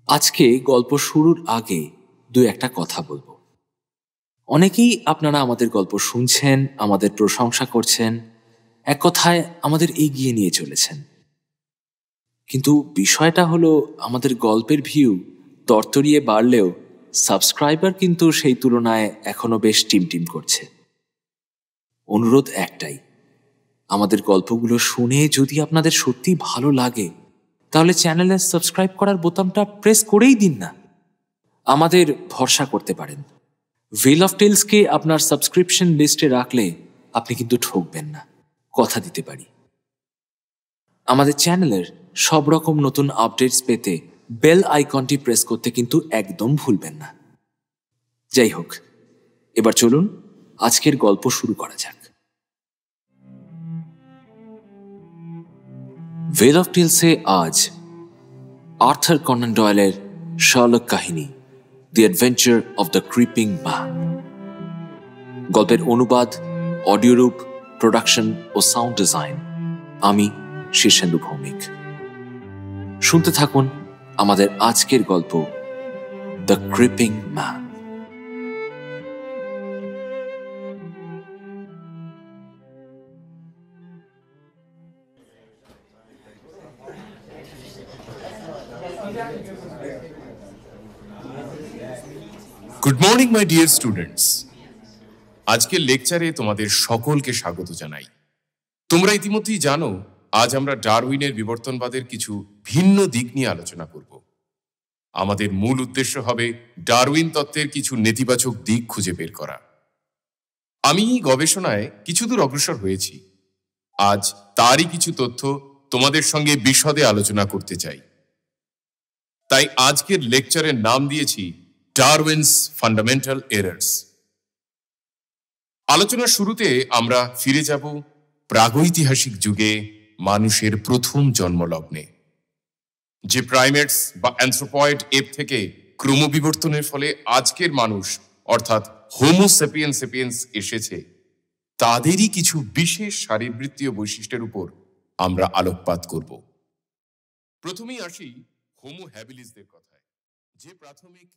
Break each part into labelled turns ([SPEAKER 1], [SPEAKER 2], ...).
[SPEAKER 1] আজকে গল্প শুরুর আগে দু একটা কথা বলবো। অনেকেই আপনারা আমাদের গল্প শুনছেন, আমাদের প্রশংসা করছেন, এক কথায় আমাদের এগিয়ে নিয়ে চলেছেন। কিন্তু বিষয়টা হলো, আমাদের গল্পের ভিউ তরতরিয়ে বাড়লেও সাবস্ক্রাইবার কিন্তু সেই তুলনায় এখনো বেশ টিমটিম করছে। অনুরোধ একটাই, আমাদের গল্পগুলো শুনে যদি আপনাদের সত্যি ভালো লাগে তাহলে চ্যানেলে সাবস্ক্রাইব করার বোতামটা প্রেস করেই দিন না। আমাদের ভরসা করতে পারেন। ভেল অফ টেলসকে আপনার সাবস্ক্রিপশন লিস্টে রাখলে আপনি কিন্তু ঠকবেন না, কথা দিতে পারি। আমাদের চ্যানেলের সব রকম নতুন আপডেটস পেতে বেল আইকনটি প্রেস করতে কিন্তু একদম ভুলবেন না। যাই হোক, এবার চলুন আজকের গল্প শুরু করা যাক। ভেল অফ টেলসে আজ আর্থার কনান ডয়েলের শার্লক কাহিনী the adventure of the creeping man. গল্পের অনুবাদ, অডিও রূপ, প্রোডাকশন ও সাউন্ড ডিজাইন আমি শীর্ষেন্দু ভৌমিক। শুনতে থাকুন আমাদের আজকের গল্প the creeping man.
[SPEAKER 2] Good morning my dear students. আজকের লেকচারে তোমাদের সকলকে স্বাগত জানাই। তোমরা ইতিমধ্যেই জানো, আজ আমরা ডারউইনের বিবর্তনবাদের কিছু ভিন্ন দিক নিয়ে আলোচনা করব। আমাদের মূল উদ্দেশ্য হবে ডারউইন তত্ত্বের কিছু নেতিবাচক দিক খুঁজে বের করা। আমি গবেষণায় কিছু দূর অগ্রসর হয়েছি। আজ তারই কিছু তথ্য তোমাদের সঙ্গে বিশদে আলোচনা করতে চাই। তাই আজকের লেকচারের নাম দিয়েছি ডারউইনস ফান্ডামেন্টাল এরার্স। আলোচনার শুরুতে আমরা ফিরে যাব প্রাগৈতিহাসিক যুগে মানুষের প্রথম জন্মলগ্নে, যে প্রাইমেটস বা অ্যানথ্রোপয়েড এপ থেকে ক্রমবিবর্তনের ফলে আজকের মানুষ অর্থাৎ হোমো স্যাপিয়েন্স সেপিয়েন্স এসেছে। তাদেরই কিছু বিশেষ শারীরবৃত্তীয় বৈশিষ্ট্যের উপর আমরা আলোকপাত করব। প্রথমেই আসি হোমো হ্যাবিলিসদের কথায়, যে প্রাথমিক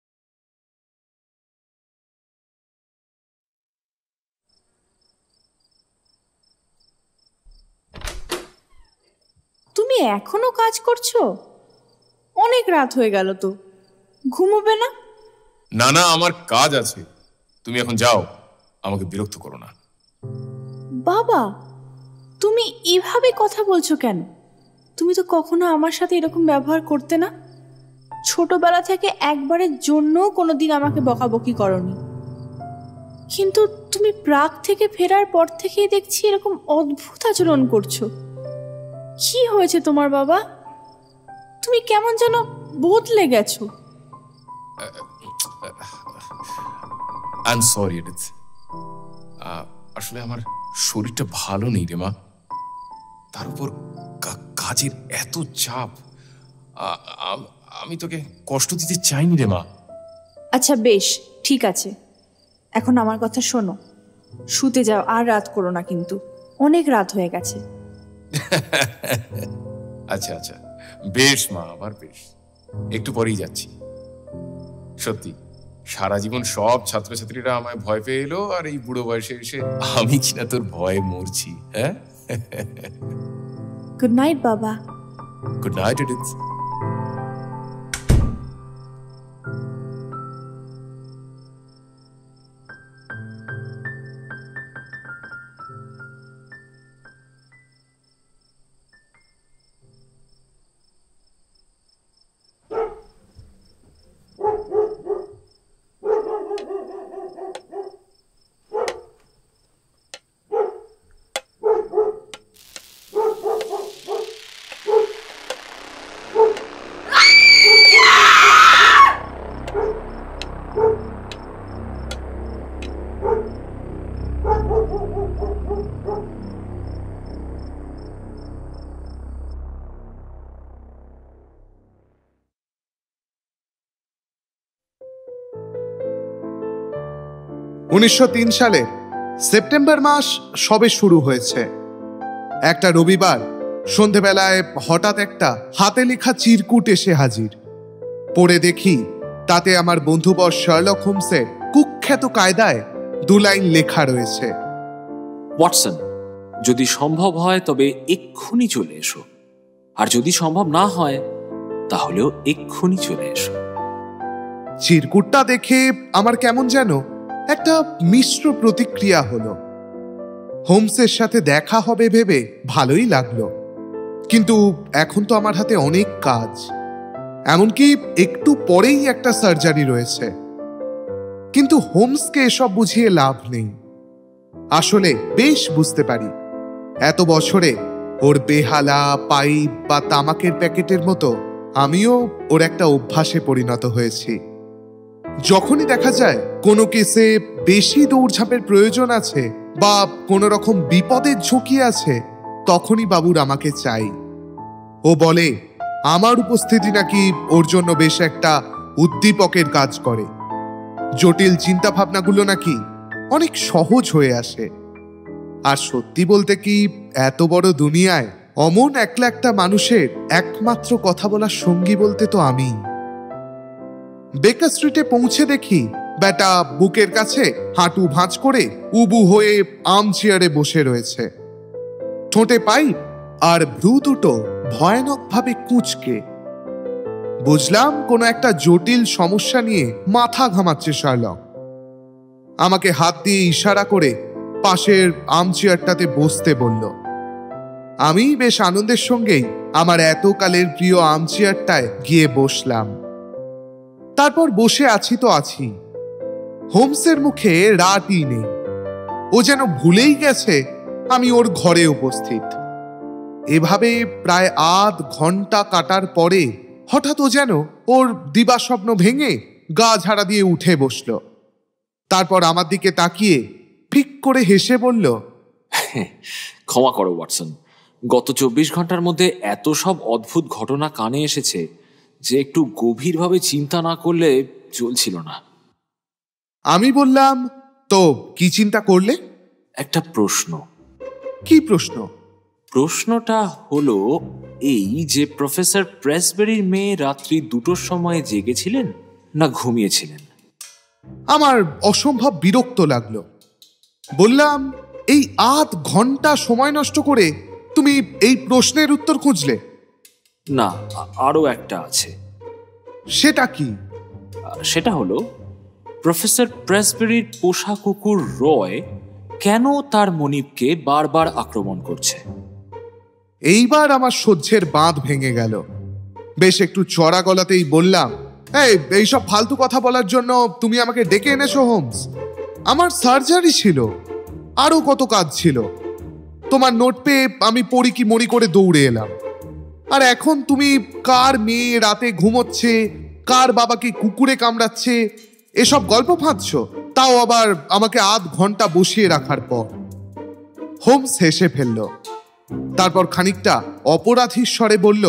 [SPEAKER 3] তুমি এখনো কাজ করছো? অনেক রাত হয়ে গেল তো, ঘুমোবে না?
[SPEAKER 2] না না, আমার কাজ আছে, তুমি এখন যাও, আমাকে বিরক্ত করো না।
[SPEAKER 3] বাবা, তুমি এভাবে কথা বলছো কেন? তুমি তো কখনো আমার সাথে এরকম ব্যবহার করতে না। ছোটবেলা থেকে একবারের জন্যও কোনোদিন আমাকে বকাবকি করনি, কিন্তু তুমি প্রাগ থেকে ফেরার পর থেকেই দেখছি এরকম অদ্ভুত আচরণ করছো। কি হয়েছে তোমার বাবা? তুমি কেমন যেন বদলে গেছো।
[SPEAKER 2] আই এম সরি এডিথ, আসলে আমার শরীরটা ভালো নেই রে মা। তার উপর কাজের এত চাপ, আমি তোকে কষ্ট দিতে চাইনি রে মা।
[SPEAKER 3] আচ্ছা বেশ, ঠিক আছে, এখন আমার কথা শোনো। শুতে যাও, আর রাত করো না, কিন্তু অনেক রাত হয়ে গেছে।
[SPEAKER 2] আচ্ছা আচ্ছা, বেশ মা, আবার বেশ, একটু পরেই যাচ্ছি। সত্যি সারা জীবন সব ছাত্রছাত্রীরা আমায় ভয় পেয়ে এলো, আর এই বুড়ো বয়সে এসে আমি কিনা তোর ভয়ে মরছি। হ্যাঁ,
[SPEAKER 3] গুড নাইট বাবা।
[SPEAKER 2] Good night Edith.
[SPEAKER 4] সালে সেপ্টেম্বর মাস সবে শুরু হয়েছে। একটা রবিবার সন্ধেবেলায় হঠাৎ একটা হাতে লেখা চিরকুট এসে হাজির। পড়ে দেখি তাতে আমার বন্ধুবর শার্লক হোমসের কুখ্যাত কায়দায় 2 লাইন লেখা রয়েছে।
[SPEAKER 1] ওয়াটসন, যদি সম্ভব হয় তবে এক্ষুনি চলে এসো, আর যদি সম্ভব না হয় তাহলেও এক্ষুনি চলে এসো।
[SPEAKER 4] চিরকুটটা দেখে আমার কেমন যেন একটা মিশ্র প্রতিক্রিয়া হলো। হোমসের সাথে দেখা হবে ভেবে ভালোই লাগলো, কিন্তু এখন তো আমার হাতে অনেক কাজ, এমনকি একটু পরেই একটা সার্জারি রয়েছে। কিন্তু হোমসকে এসব বুঝিয়ে লাভ নেই। আসলে বেশ বুঝতে পারি এত বছরে ওর বেহালা, পাইপ বা তামাকের প্যাকেটের মতো আমিও ওর একটা অভ্যাসে পরিণত হয়েছি। যখনই দেখা যায় কোনো কেসে বেশি দৌড়ঝাঁপের প্রয়োজন আছে বা কোনো রকম বিপদের ঝুঁকি আছে, তখনই বাবুর আমাকে চাই। ও বলে আমার উপস্থিতি নাকি ওর জন্য বেশ একটা উদ্দীপকের কাজ করে। জটিল চিন্তা ভাবনাগুলো নাকি অনেক সহজ হয়ে আসে। আর সত্যি বলতে কি, এত বড় দুনিয়ায় অমন একলা একটা মানুষের একমাত্র কথা বলার সঙ্গী বলতে তো আমি। বেকার স্ট্রিটে পৌঁছে দেখি বেটা বুকের কাছে হাঁটু ভাঁজ করে উবু হয়ে আর্ম চেয়ারে বসে রয়েছে, ঠোঁটে পাইপ আর ভ্রু দুটো ভয়ানকভাবে কুঁচকে। বুঝলাম কোনো একটা জটিল সমস্যা নিয়ে মাথা ঘামাচ্ছে শার্লক। আমাকে হাত দিয়ে ইশারা করে পাশের আর্ম চেয়ারটাতে বসতে বলল। আমি বেশ আনন্দের সঙ্গেই আমার এতকালের প্রিয় আর্ম চেয়ারটায় গিয়ে বসলাম। তারপর বসে আছি তো আছি, হোমসের মুখে রাতই নেই। ও যেন ভুলেই গেছে আমি ওর ঘরে উপস্থিত। এভাবে প্রায় আধ ঘন্টা কাটার পরে হঠাৎ ও যেন ওর দিবাস্বপ্ন ভেঙে গা ঝাড়া দিয়ে উঠে বসল। তারপর আমার দিকে তাকিয়ে ফিক করে হেসে বলল,
[SPEAKER 1] ক্ষমা করো ওয়াটসন, গত 24 ঘন্টার মধ্যে এত সব অদ্ভুত ঘটনা কানে এসেছে যে একটু গভীরভাবে চিন্তা না করলে চলছিল না।
[SPEAKER 4] আমি বললাম, তো কি চিন্তা করলে?
[SPEAKER 1] একটা প্রশ্ন।
[SPEAKER 4] কি প্রশ্ন?
[SPEAKER 1] প্রশ্নটা হলো এই যে প্রফেসর প্রেসবেরির মেয়ে রাত্রি 2টোর সময় জেগেছিলেন না ঘুমিয়েছিলেন?
[SPEAKER 4] আমার অসম্ভব বিরক্ত লাগলো। বললাম, এই আধ ঘন্টা সময় নষ্ট করে তুমি এই প্রশ্নের উত্তর খুঁজলে?
[SPEAKER 1] না, আরো একটা আছে।
[SPEAKER 4] সেটা কি?
[SPEAKER 1] সেটা হলো প্রফেসর প্রেসবেরির পোষা কুকুর রয় কেন তার মনিবকে বারবার আক্রমণ করছে।
[SPEAKER 4] এইবার আমার সহ্যের বাঁধ ভেঙে গেল। বেশ একটু চড়া গলাতেই বললাম, এইসব ফালতু কথা বলার জন্য তুমি আমাকে ডেকে এনেছো হোমস? আমার সার্জারি ছিল, আরো কত কাজ ছিল। তোমার নোট পেয়ে আমি পড়ি কি মরি করে দৌড়ে এলাম। আর এখন তুমি কার মেয়ে রাতে ঘুমোচ্ছে, কার বাবাকে কুকুরে কামড়াচ্ছে, এসব গল্প ফাঁদছ, তাও আবার আমাকে আধ ঘন্টা বসিয়ে রাখার পর। হোমস হেসে ফেলল। তারপর খানিকটা অপরাধীর স্বরে বলল,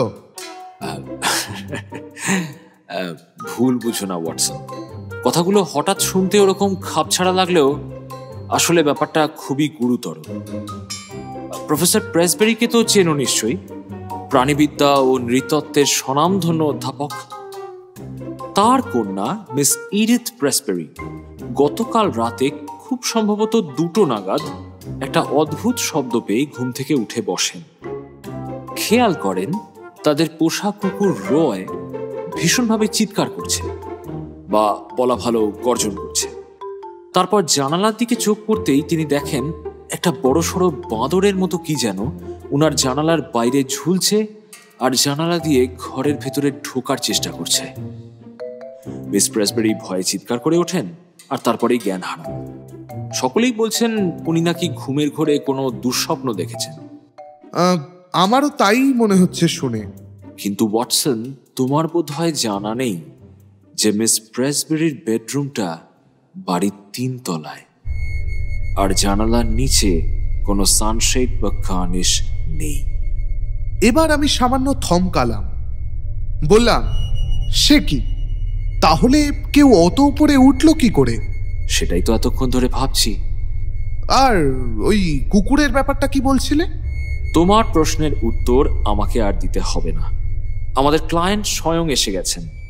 [SPEAKER 1] ভুল বুঝো না ওয়াটসন, কথাগুলো হঠাৎ শুনতে ওরকম খাপছাড়া লাগলেও আসলে ব্যাপারটা খুবই গুরুতর। প্রফেসর প্রেসবেরিকে তো চেনো নিশ্চয়ই, প্রাণীবিদ্যা ও নৃতত্ত্বের স্বনামধন্য অধ্যাপক। তার কন্যা মিস ইডিথ প্রেসবেরি গতকাল রাতে খুব সম্ভবত 2টো নাগাদ একটা অদ্ভুত শব্দ পেয়ে ঘুম থেকে উঠে বসেন। খেয়াল করেন তাদের পোষা কুকুর রয় ভীষণভাবে চিৎকার করছে, বা বলা ভালো গর্জন করছে। তারপর জানালার দিকে চোখ পড়তেই তিনি দেখেন একটা বড়সড় বাঁদরের মতো কি যেন উনার জানালার বাইরে ঝুলছে আর জানালা দিয়ে ঘরের ভেতরে ঢোকার চেষ্টা করছে। মিস প্রেসবেরি ভয়ে চিৎকার করে ওঠেন আর তারপরেই জ্ঞান হারান। সকলেই বলছেন উনি নাকি ঘুমের ঘোরে কোনো দুঃস্বপ্ন দেখেছেন।
[SPEAKER 4] আমারও তাই মনে হচ্ছে শুনে।
[SPEAKER 1] কিন্তু ওয়াটসন, তোমার বোধহয় জানা নেই যে মিস প্রেসবেরির বেডরুমটা বাড়ির 3 তলায়, আর জানালার নিচে কোনো সানশেড বা কার্নিশ নেই।
[SPEAKER 4] এবার আমি সামান্য থমকালাম। বললাম, সে কি? তাহলে কেউ অত উপরে উঠল কি করে?
[SPEAKER 1] সেটাই তো এতক্ষণ ধরে ভাবছি।
[SPEAKER 4] আর ওই কুকুরের ব্যাপারটা কি বলছিলে?
[SPEAKER 1] তোমার প্রশ্নের উত্তর আমাকে আর দিতে হবে না। আমাদের ক্লায়েন্ট স্বয়ং এসে গেছেন।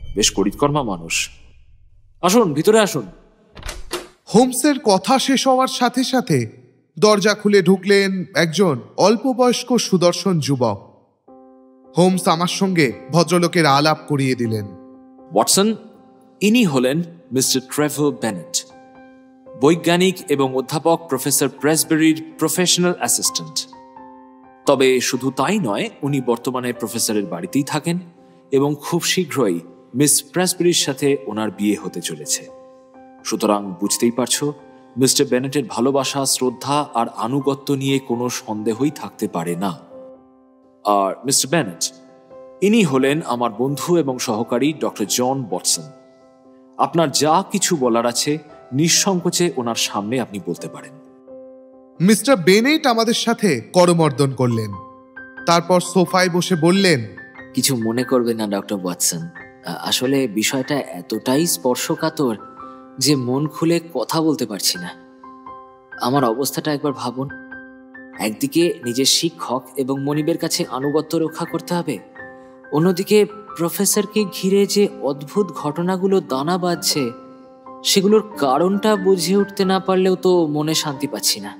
[SPEAKER 1] বেশ করিতকর্মা মানুষ। আসুন, ভিতরে আসুন।
[SPEAKER 4] হোমসের কথা শেষ হওয়ার সাথে সাথে দরজা খুলে ঢুকলেন একজন অল্পবয়স্ক সুদর্শন যুবক। হোমস আমার সঙ্গে ভদ্রলোকের আলাপ করিয়ে দিলেন।
[SPEAKER 1] ওয়াটসন, ইনি হলেন মিস্টার ট্রেভর বেনেট, বৈজ্ঞানিক এবং অধ্যাপক প্রফেসর প্রেসবেরির প্রফেশনাল অ্যাসিস্ট্যান্ট। তবে শুধু তাই নয়, উনি বর্তমানে প্রফেসরের বাড়িতেই থাকেন এবং খুব শীঘ্রই মিস প্রেসবেরির সাথে ওনার বিয়ে হতে চলেছে। সুতরাং বুঝতেই পারছো, মিস্টার বেনেটের ভালোবাসা, শ্রদ্ধা আর আনুগত্য নিয়ে কোনো সন্দেহই থাকতে পারে না। আর মিস্টার বেনেট, ইনি হলেন আমার বন্ধু এবং সহকারী ডক্টর জন ওয়াটসন। আপনার যা কিছু বলার আছে নিঃসংকোচে ওনার সামনে আপনি বলতে পারেন।
[SPEAKER 4] মিস্টার বেনেট আমাদের সাথে করমর্দন করলেন, তারপর সোফায় বসে বললেন,
[SPEAKER 5] কিছু মনে করবেন না ডক্টর ওয়াটসন, আসলে বিষয়টা এতটাই স্পর্শকাতর যে মন খুলে কথা বলতে পারছি না। আমার অবস্থাটা একবার ভাবুন। একদিকে নিজের শিক্ষক এবং মনিবের কাছে আনুগত্য রক্ষা করতে হবে, অন্যদিকে প্রফেসরকে ঘিরে যে অদ্ভুত ঘটনাগুলো দানা বাঁধছে সেগুলোর কারণটা বুঝে উঠতে না পারলেও তো মনে শান্তি পাচ্ছি না।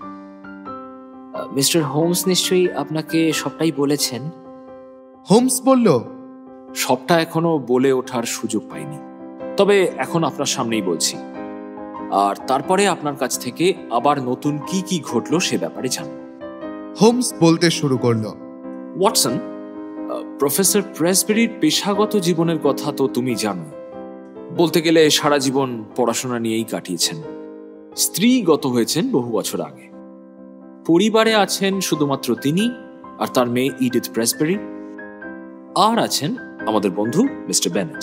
[SPEAKER 5] মিস্টার হোমস নিশ্চয়ই আপনাকে সবটাই বলেছেন।
[SPEAKER 4] হোমস বলল,
[SPEAKER 1] সবটা এখনো বলে ওঠার সুযোগ পাইনি, তবে এখন আপনার সামনেই বলছি, আর তারপরে আপনার কাছ থেকে আবার নতুন কি কি ঘটলো সে ব্যাপারে জানব।
[SPEAKER 4] হোমস বলতে শুরু করল,
[SPEAKER 1] ওয়াটসন, প্রফেসর প্রেসবেরির পেশাগত জীবনের কথা তো তুমি জানো। বলতে গেলে সারা জীবন পড়াশোনা নিয়েই কাটিয়েছেন। স্ত্রীগত হয়েছেন বহু বছর আগে। পরিবারে আছেন শুধুমাত্র তিনি আর তার মেয়ে ইডিথ প্রেসবেরি, আর আছেন আমাদের বন্ধু মিস্টার বেনেট।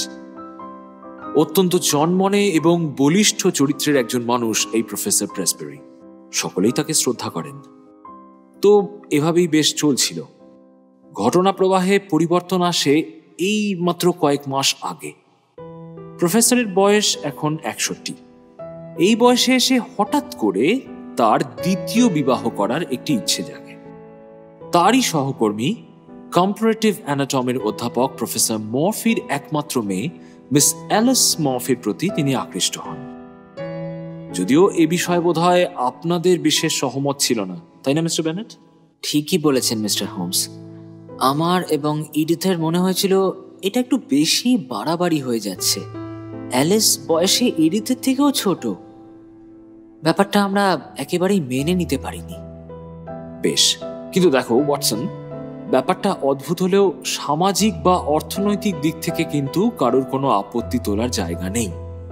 [SPEAKER 1] অত্যন্ত জনমনে এবং বলিষ্ঠ চরিত্রের একজন মানুষ এই প্রফেসর প্রেসবেরি। সকলেই তাকে শ্রদ্ধা করেন। তো এভাবেই বেশ চলছিল। ঘটনা প্রবাহে পরিবর্তন আসে এই মাত্র কয়েক মাস আগে। প্রফেসরের বয়স এখন 61। এই বয়সে এসে হঠাৎ করে তার দ্বিতীয় বিবাহ করার একটি ইচ্ছে জাগে। তারই সহকর্মী কম্পারেটিভ অ্যানাটমির অধ্যাপক প্রফেসর মরফির একমাত্র মেয়ে মিস অ্যালিস মরফির প্রতি তিনি আকৃষ্ট হন। যদিও এ বিষয়ে বোধহয় আপনাদের বিশেষ সহমত ছিল না, তাই না মিস্টার বেনেট?
[SPEAKER 5] ঠিকই বলেছেন মিস্টার হোমস। আমার এবং ইডিথের মনে হয়েছিল এটা একটু বেশি বাড়াবাড়ি হয়ে যাচ্ছে। অ্যালিস বয়সে ইডিথের থেকেও ছোট। ব্যাপারটা আমরা একেবারেই মেনে নিতে পারিনি।
[SPEAKER 1] বেশ, কিন্তু দেখো ওয়াটসন, ব্যাপারটা অদ্ভুত হলেও সামাজিক বা অর্থনৈতিক দিক থেকে কিন্তু কারোর কোনো আপত্তি তোলার জায়গা নেই।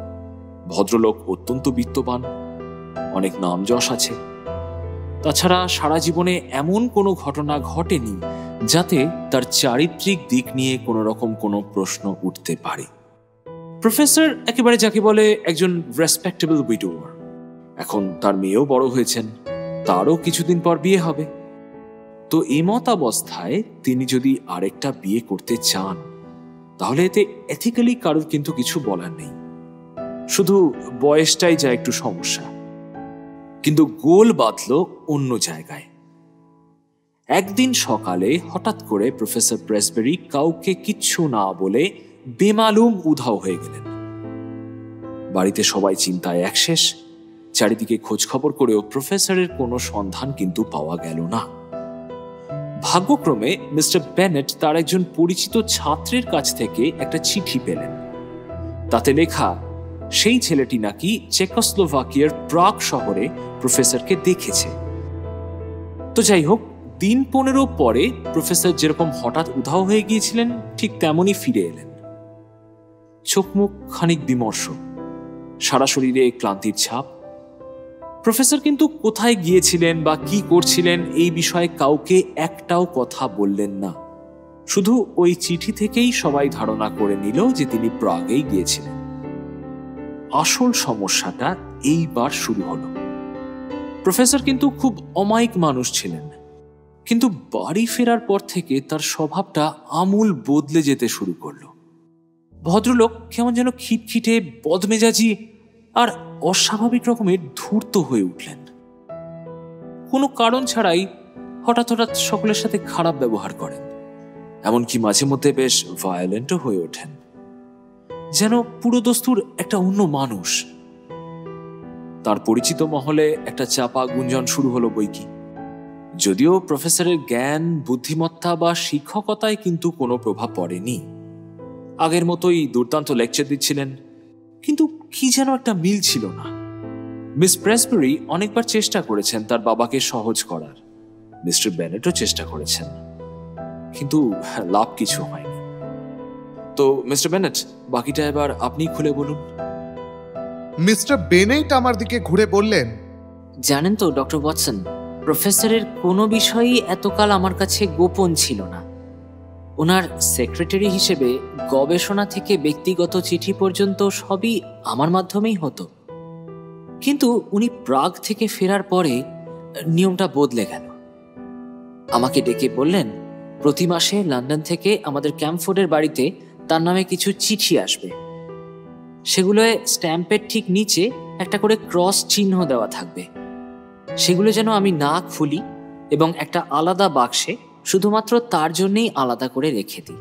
[SPEAKER 1] ভদ্রলোক অত্যন্ত বিত্তবান, অনেক নাম যশ আছে। তাছাড়া সারা জীবনে এমন কোনো ঘটনা ঘটেনি যাতে তার চারিত্রিক দিক নিয়ে কোনো রকম কোনো প্রশ্ন উঠতে পারে। প্রফেসর একেবারে যাকে বলে একজন রেসপেক্টেবল উইডোয়ার। এখন তার মেয়েও বড় হয়েছেন, তারও কিছুদিন পর বিয়ে হবে। তো এমতাবস্থায় তিনি যদি আরেকটা বিয়ে করতে চান তাহলে এতে এথিক্যালি কারোর কিন্তু কিছু বলার নেই। শুধু বয়সটাই যা একটু সমস্যা। কিন্তু গোল বাঁধল অন্য জায়গায়। একদিন সকালে হঠাৎ করে প্রফেসর প্রেসবেরি কাউকে কিচ্ছু না বলে বেমালুম উধাও হয়ে গেলেন। বাড়িতে সবাই চিন্তায় একশেষ। চারিদিকে খোঁজ খবর করেও প্রফেসরের কোনো সন্ধান কিন্তু পাওয়া গেল না। ভাগ্যক্রমে মিস্টার বেনেট তার একজন পরিচিত ছাত্রের কাছ থেকে একটা চিঠি পেলেন। তাতে লেখা সেই ছেলেটি নাকি চেকোস্লোভাকিয়ার প্রাগ শহরে প্রফেসরকে দেখেছে। তো যাই হোক, দিন 15 পরে প্রফেসর যেরকম হঠাৎ উধাও হয়ে গিয়েছিলেন ঠিক তেমনই ফিরে এলেন। চোখ মুখ খানিক বিমর্ষ, সারা শরীরে ক্লান্তির ছাপ। প্রফেসর কিন্তু কোথায় গিয়েছিলেন বা কি করছিলেন এই বিষয়ে কাউকে একটাও কথা বললেন না। শুধু ওই চিঠি থেকেই সবাই ধারণা করে নিল যে তিনি প্রাগেই গিয়েছিলেন। আসল সমস্যাটা এইবার শুরু হলো। প্রফেসর কিন্তু খুব অমায়িক মানুষ ছিলেন, কিন্তু বাড়ি ফেরার পর থেকে তার স্বভাবটা আমূল বদলে যেতে শুরু করলো। ভদ্রলোক কেমন যেন খিটখিটে, বদমেজাজি আর অস্বাভাবিক রকমের ধূর্ত হয়ে উঠলেন। কোনো কারণ ছাড়াই হঠাৎ হঠাৎ সকলের সাথে খারাপ ব্যবহার করেন, এমনকি মাঝে মধ্যে বেশ ভায়োলেন্টও হয়ে ওঠেন। যেন পুরোদস্তুর একটা অন্য মানুষ। তার পরিচিত মহলে একটা চাপা গুঞ্জন শুরু হলো বইকি। যদিও প্রফেসরের জ্ঞান, বুদ্ধিমত্তা বা শিক্ষকতায় কিন্তু কোনো প্রভাব পড়েনি। আগের মতোই দুর্দান্ত লেকচার দিচ্ছিলেন, কিন্তু কি যেন একটা মিল ছিল না। মিস প্রেসবেরি অনেকবার চেষ্টা করেছেন তার বাবাকে সহজ করার, মিস্টার বেনেটও চেষ্টা করেছেন, কিন্তু লাভ কিছু হয়নি। তো মিস্টার বেনেট, বাকিটা এবার আপনি খুলে বলুন।
[SPEAKER 4] মিস্টার বেনেট আমার দিকে ঘুরে বললেন,
[SPEAKER 5] জানেন তো ডক্টর ওয়াটসন, প্রফেসরের কোনো বিষয়ই এতকাল আমার কাছে গোপন ছিল না। ওনার সেক্রেটারি হিসেবে গবেষণা থেকে ব্যক্তিগত চিঠি পর্যন্ত সবই আমার মাধ্যমেই হতো। কিন্তু উনি প্রাগ থেকে ফেরার পরে নিয়মটা বদলে গেল। আমাকে ডেকে বললেন, প্রতি মাসে লন্ডন থেকে আমাদের ক্যাম্পফোর্ডের বাড়িতে তার নামে কিছু চিঠি আসবে। সেগুলোয় স্ট্যাম্পের ঠিক নিচে একটা করে ক্রস চিহ্ন দেওয়া থাকবে। সেগুলো যেন আমি না খুলি এবং একটা আলাদা বাক্সে শুধুমাত্র তার জন্যই আলাদা করে রেখে দিই।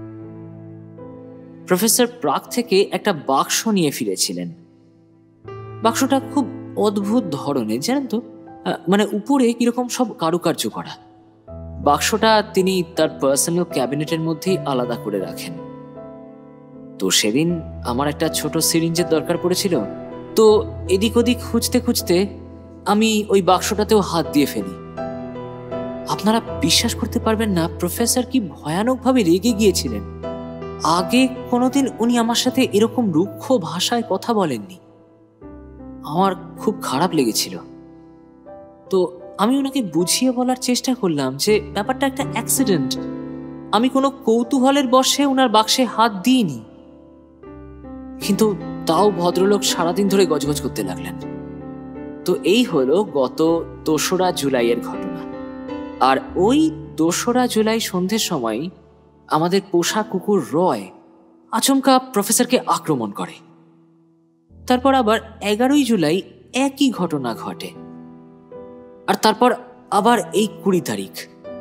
[SPEAKER 5] প্রফেসর প্রাগ থেকে একটা বাক্স নিয়ে ফিরেছিলেন। বাক্সটা খুব অদ্ভুত ধরনের, জানেন তো, মানে উপরে কিরকম সব কারুকার্য করা। বাক্সটা তিনি তার পার্সোনাল ক্যাবিনেটের মধ্যেই আলাদা করে রাখেন। তো সেদিন আমার একটা ছোট সিরিঞ্জের দরকার পড়েছিল, তো এদিক ওদিক খুঁজতে খুঁজতে আমি ওই বাক্সটাতেও হাত দিয়ে ফেলি। আপনারা বিশ্বাস করতে পারবেন না, প্রফেসর কি ভয়ানকভাবে রেগে গিয়েছিলেন। আগে কোনোদিন উনি আমার সাথে এরকম রুক্ষ ভাষায় কথা বলেননি। আমার খুব খারাপ লেগেছিল। তো আমি ওনাকে বুঝিয়ে বলার চেষ্টা করলাম যে ব্যাপারটা একটা অ্যাক্সিডেন্ট। আমি কোনো কৌতূহলের বশে ওনার বাক্সে হাত দিইনি। কিন্তু তাও ভদ্রলোক সারাদিন ধরে গজগজ করতে লাগলেন। তো এই হলো গত ২রা জুলাইয়ের ঘটনা। আর ওই ২রা জুলাই সন্ধ্যের সময় আমাদের পোষা কুকুর রয় আচমকা প্রফেসরকে আক্রমণ করে। তারপর আবার ১১ই জুলাই একই ঘটনা ঘটে। আর তারপর আবার এই ২০ তারিখ।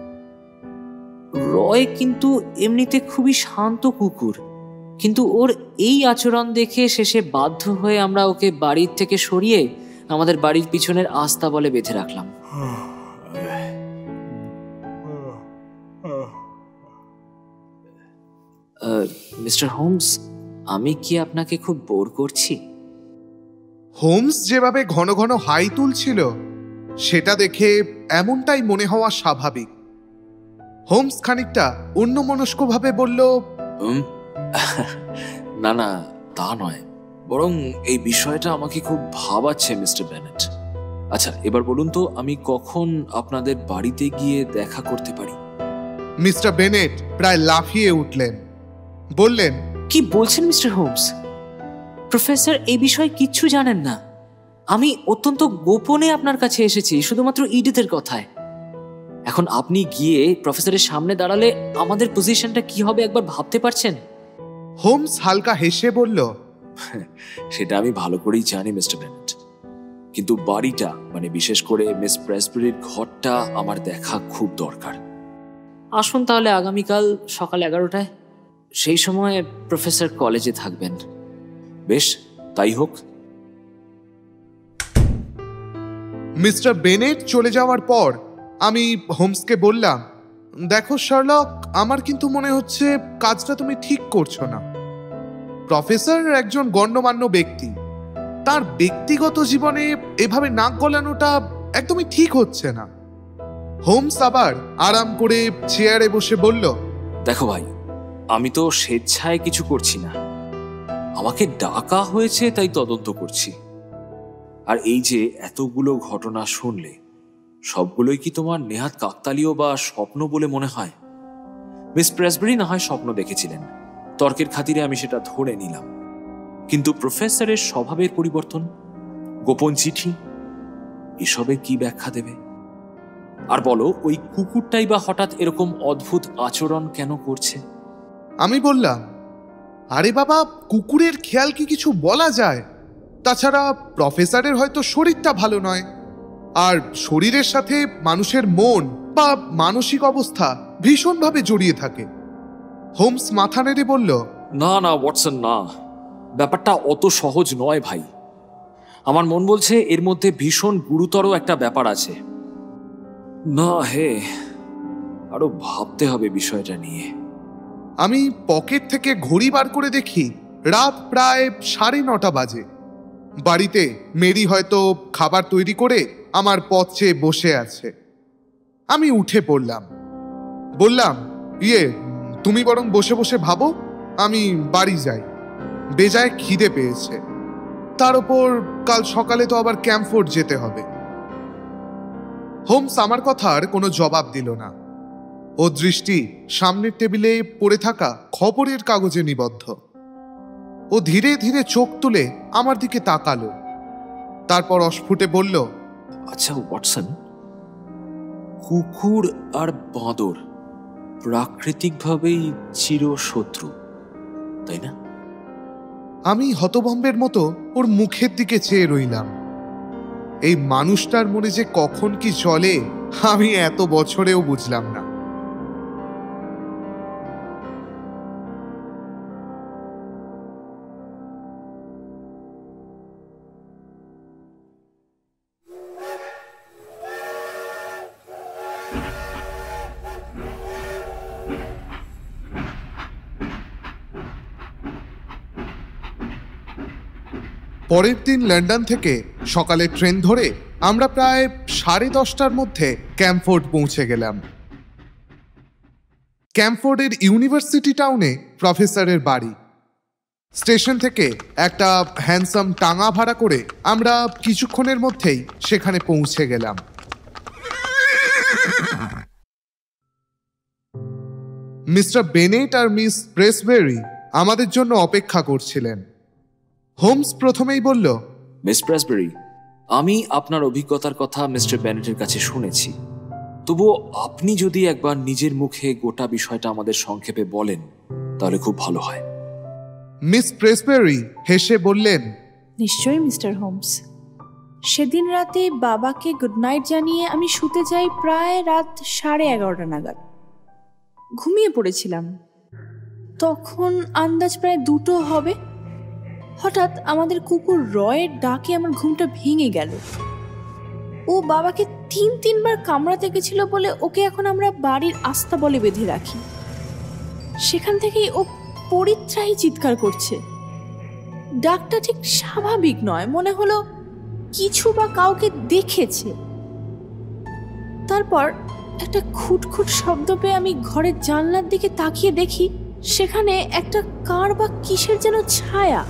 [SPEAKER 5] রয় কিন্তু এমনিতে খুবই শান্ত কুকুর, কিন্তু ওর এই আচরণ দেখে শেষে বাধ্য হয়ে আমরা ওকে বাড়ির থেকে সরিয়ে আমাদের বাড়ির পিছনের আস্তাবলে বেঁধে রাখলাম। মিস্টার হোমস, আমি কি আপনাকে খুব বোর করছি?
[SPEAKER 4] হোমস যেভাবে ঘন ঘন হাই তুলছিল সেটা দেখে এমনটাই মনে হওয়া স্বাভাবিক। হোমস খানিকটা অন্যমনস্কভাবে বলল,
[SPEAKER 1] না না, তা নয়, বরং এই বিষয়টা আমাকে খুব ভাবাচ্ছে মিস্টার বেনেট। আচ্ছা, এবার বলুন তো, আমি কখন আপনাদের বাড়িতে গিয়ে দেখা করতে পারি?
[SPEAKER 4] মিস্টার বেনেট প্রায় লাফিয়ে উঠলেন, বললেন,
[SPEAKER 5] কি বলছেন মিস্টার হোমস? প্রফেসর এই বিষয়ে কিচ্ছু জানেন না। আমি অত্যন্ত গোপনে আপনার কাছে এসেছি শুধুমাত্র ইডিথের কথায়। এখন আপনি গিয়ে প্রফেসরের সামনে দাঁড়ালে আমাদের পজিশনটা কি হবে একবার ভাবতে পারছেন?
[SPEAKER 4] হোমস হালকা হেসে বলল,
[SPEAKER 1] সেটা আমি ভালো করেই জানি মিস্টার বেনেট, কিন্তু বাড়িটা, মানে বিশেষ করে মিস প্রেসবেরির ঘরটা আমার দেখা খুব দরকার।
[SPEAKER 5] আসুন তাহলে আগামীকাল সকাল 11টায়। সেই সময় প্রফেসর কলেজে থাকবেন।
[SPEAKER 1] বেশ, তাই হোক।
[SPEAKER 4] মিস্টার বেনেট চলে যাওয়ার পর আমি হোমসকে বললাম, দেখো শার্লক, আমার কিন্তু মনে হচ্ছে কাজটা তুমি ঠিক করছো না। প্রফেসর একজন গণ্যমান্য ব্যক্তি, তার ব্যক্তিগত জীবনে এভাবে নাক গলানোটা একদমই ঠিক হচ্ছে না। হোমস আবার আরাম করে চেয়ারে বসে বলল,
[SPEAKER 1] দেখো ভাই, আমি তো স্বেচ্ছায় কিছু করছি না, আমাকে ডাকা হয়েছে তাই তদন্ত করছি। আর এই যে এতগুলো ঘটনা শুনলে, সবগুলোই কি তোমার নেহাত কাকতালীয় বা স্বপ্ন বলে মনে হয়? মিস প্রেসবেরি না হয় স্বপ্ন দেখেছিলেন, তর্কের খাতিরে আমি সেটা ধরে নিলাম, কিন্তু প্রফেসরের স্বভাবের পরিবর্তন, গোপন চিঠি, এসবে কি ব্যাখ্যা দেবে? আর বলো, ওই কুকুরটাই বা হঠাৎ এরকম অদ্ভুত আচরণ কেন করছে?
[SPEAKER 4] আমি বললাম, আরে বাবা, কুকুরের খেয়াল কি কিছু বলা যায়? তাছাড়া প্রফেসরের হয়তো শরীরটা ভালো নয়, আর শরীরের সাথে মানুষের মন বা মানসিক অবস্থা ভীষণভাবে জড়িয়ে থাকে। হোমস মাথা নেড়ে বলল,
[SPEAKER 1] না না ওয়াটসন, না, ব্যাপারটা অত সহজ নয় ভাই। আমার মন বলছে এর মধ্যে ভীষণ গুরুতর একটা ব্যাপার আছে। না হে, আরো ভাবতে হবে বিষয়টা নিয়ে।
[SPEAKER 4] আমি পকেট থেকে ঘড়ি বার করে দেখি রাত প্রায় 9:30 বাজে। বাড়িতে মেরি হয়তো খাবার তৈরি করে আমার পথ চেয়ে বসে আছে। আমি উঠে পড়লাম, বললাম, তুমি বরং বসে বসে ভাবো, আমি বাড়ি যাই, বেজায় খিদে পেয়েছে। তার উপর কাল সকালে তো আবার ক্যাম্পফোর্ড যেতে হবে। হোমস আমার কথার কোনো জবাব দিল না। ও দৃষ্টি সামনের টেবিলে পড়ে থাকা খবরের কাগজে নিবদ্ধ। ও ধীরে ধীরে চোখ তুলে আমার দিকে তাকালো, তারপর অস্ফুটে বলল,
[SPEAKER 1] আচ্ছা ওয়াটসন, কুকুর আর বাঁদর প্রাকৃতিকভাবেই চিরশত্রু, তাই না?
[SPEAKER 4] আমি হতভম্বের মতো ওর মুখের দিকে চেয়ে রইলাম। এই মানুষটার মনে যে কখন কি চলে আমি এত বছরেও বুঝলাম না। পরের দিন লন্ডন থেকে সকালে ট্রেন ধরে আমরা প্রায় 10:30টার মধ্যে ক্যাম্পফোর্ড পৌঁছে গেলাম। ক্যাম্পফোর্ডের ইউনিভার্সিটি টাউনে প্রফেসরের বাড়ি। স্টেশন থেকে একটা হ্যান্ডসাম টাঙা ভাড়া করে আমরা কিছুক্ষণের মধ্যেই সেখানে পৌঁছে গেলাম। মিস্টার বেনেট আর মিস প্রেসবেরি আমাদের জন্য অপেক্ষা করছিলেন। হোমস প্রথমেই বলল,
[SPEAKER 1] মিস প্রেসবেরি, আমি আপনার অভিজ্ঞতার কথা মিস্টার বেনেটের কাছে শুনেছি, তবুও আপনি যদি একবার নিজের মুখে গোটা বিষয়টা আমাদের সংক্ষেপে বলেন তাহলে খুব ভালো হয়।
[SPEAKER 4] মিস প্রেসবেরি হেসে বললেন,
[SPEAKER 3] নিশ্চয়ই মিস্টার হোমস। সেদিন রাতে বাবাকে গুড নাইট জানিয়ে আমি শুতে যাই প্রায় রাত 11:30 নাগাদ। ঘুমিয়ে পড়েছিলাম। তখন আন্দাজ প্রায় 2টো হবে। হঠাৎ আমাদের কুকুর রয়ের ডাকে আমার ঘুমটা ভেঙে গেল। ও বাবাকে 3-3বার কামড়াতে গেছিল বলে ওকে এখন আমরা বাড়ির আস্তাবলে বেঁধে রাখি। সেখান থেকেই ও পরিত্রাহী চিৎকার করছে। ডাকটা ঠিক স্বাভাবিক নয়, মনে হলো কিছু বা কাউকে দেখেছে। তারপর একটা খুটখুট শব্দ পেয়ে আমি ঘরের জানলার দিকে তাকিয়ে দেখি সেখানে একটা কার বা কিসের যেন ছায়া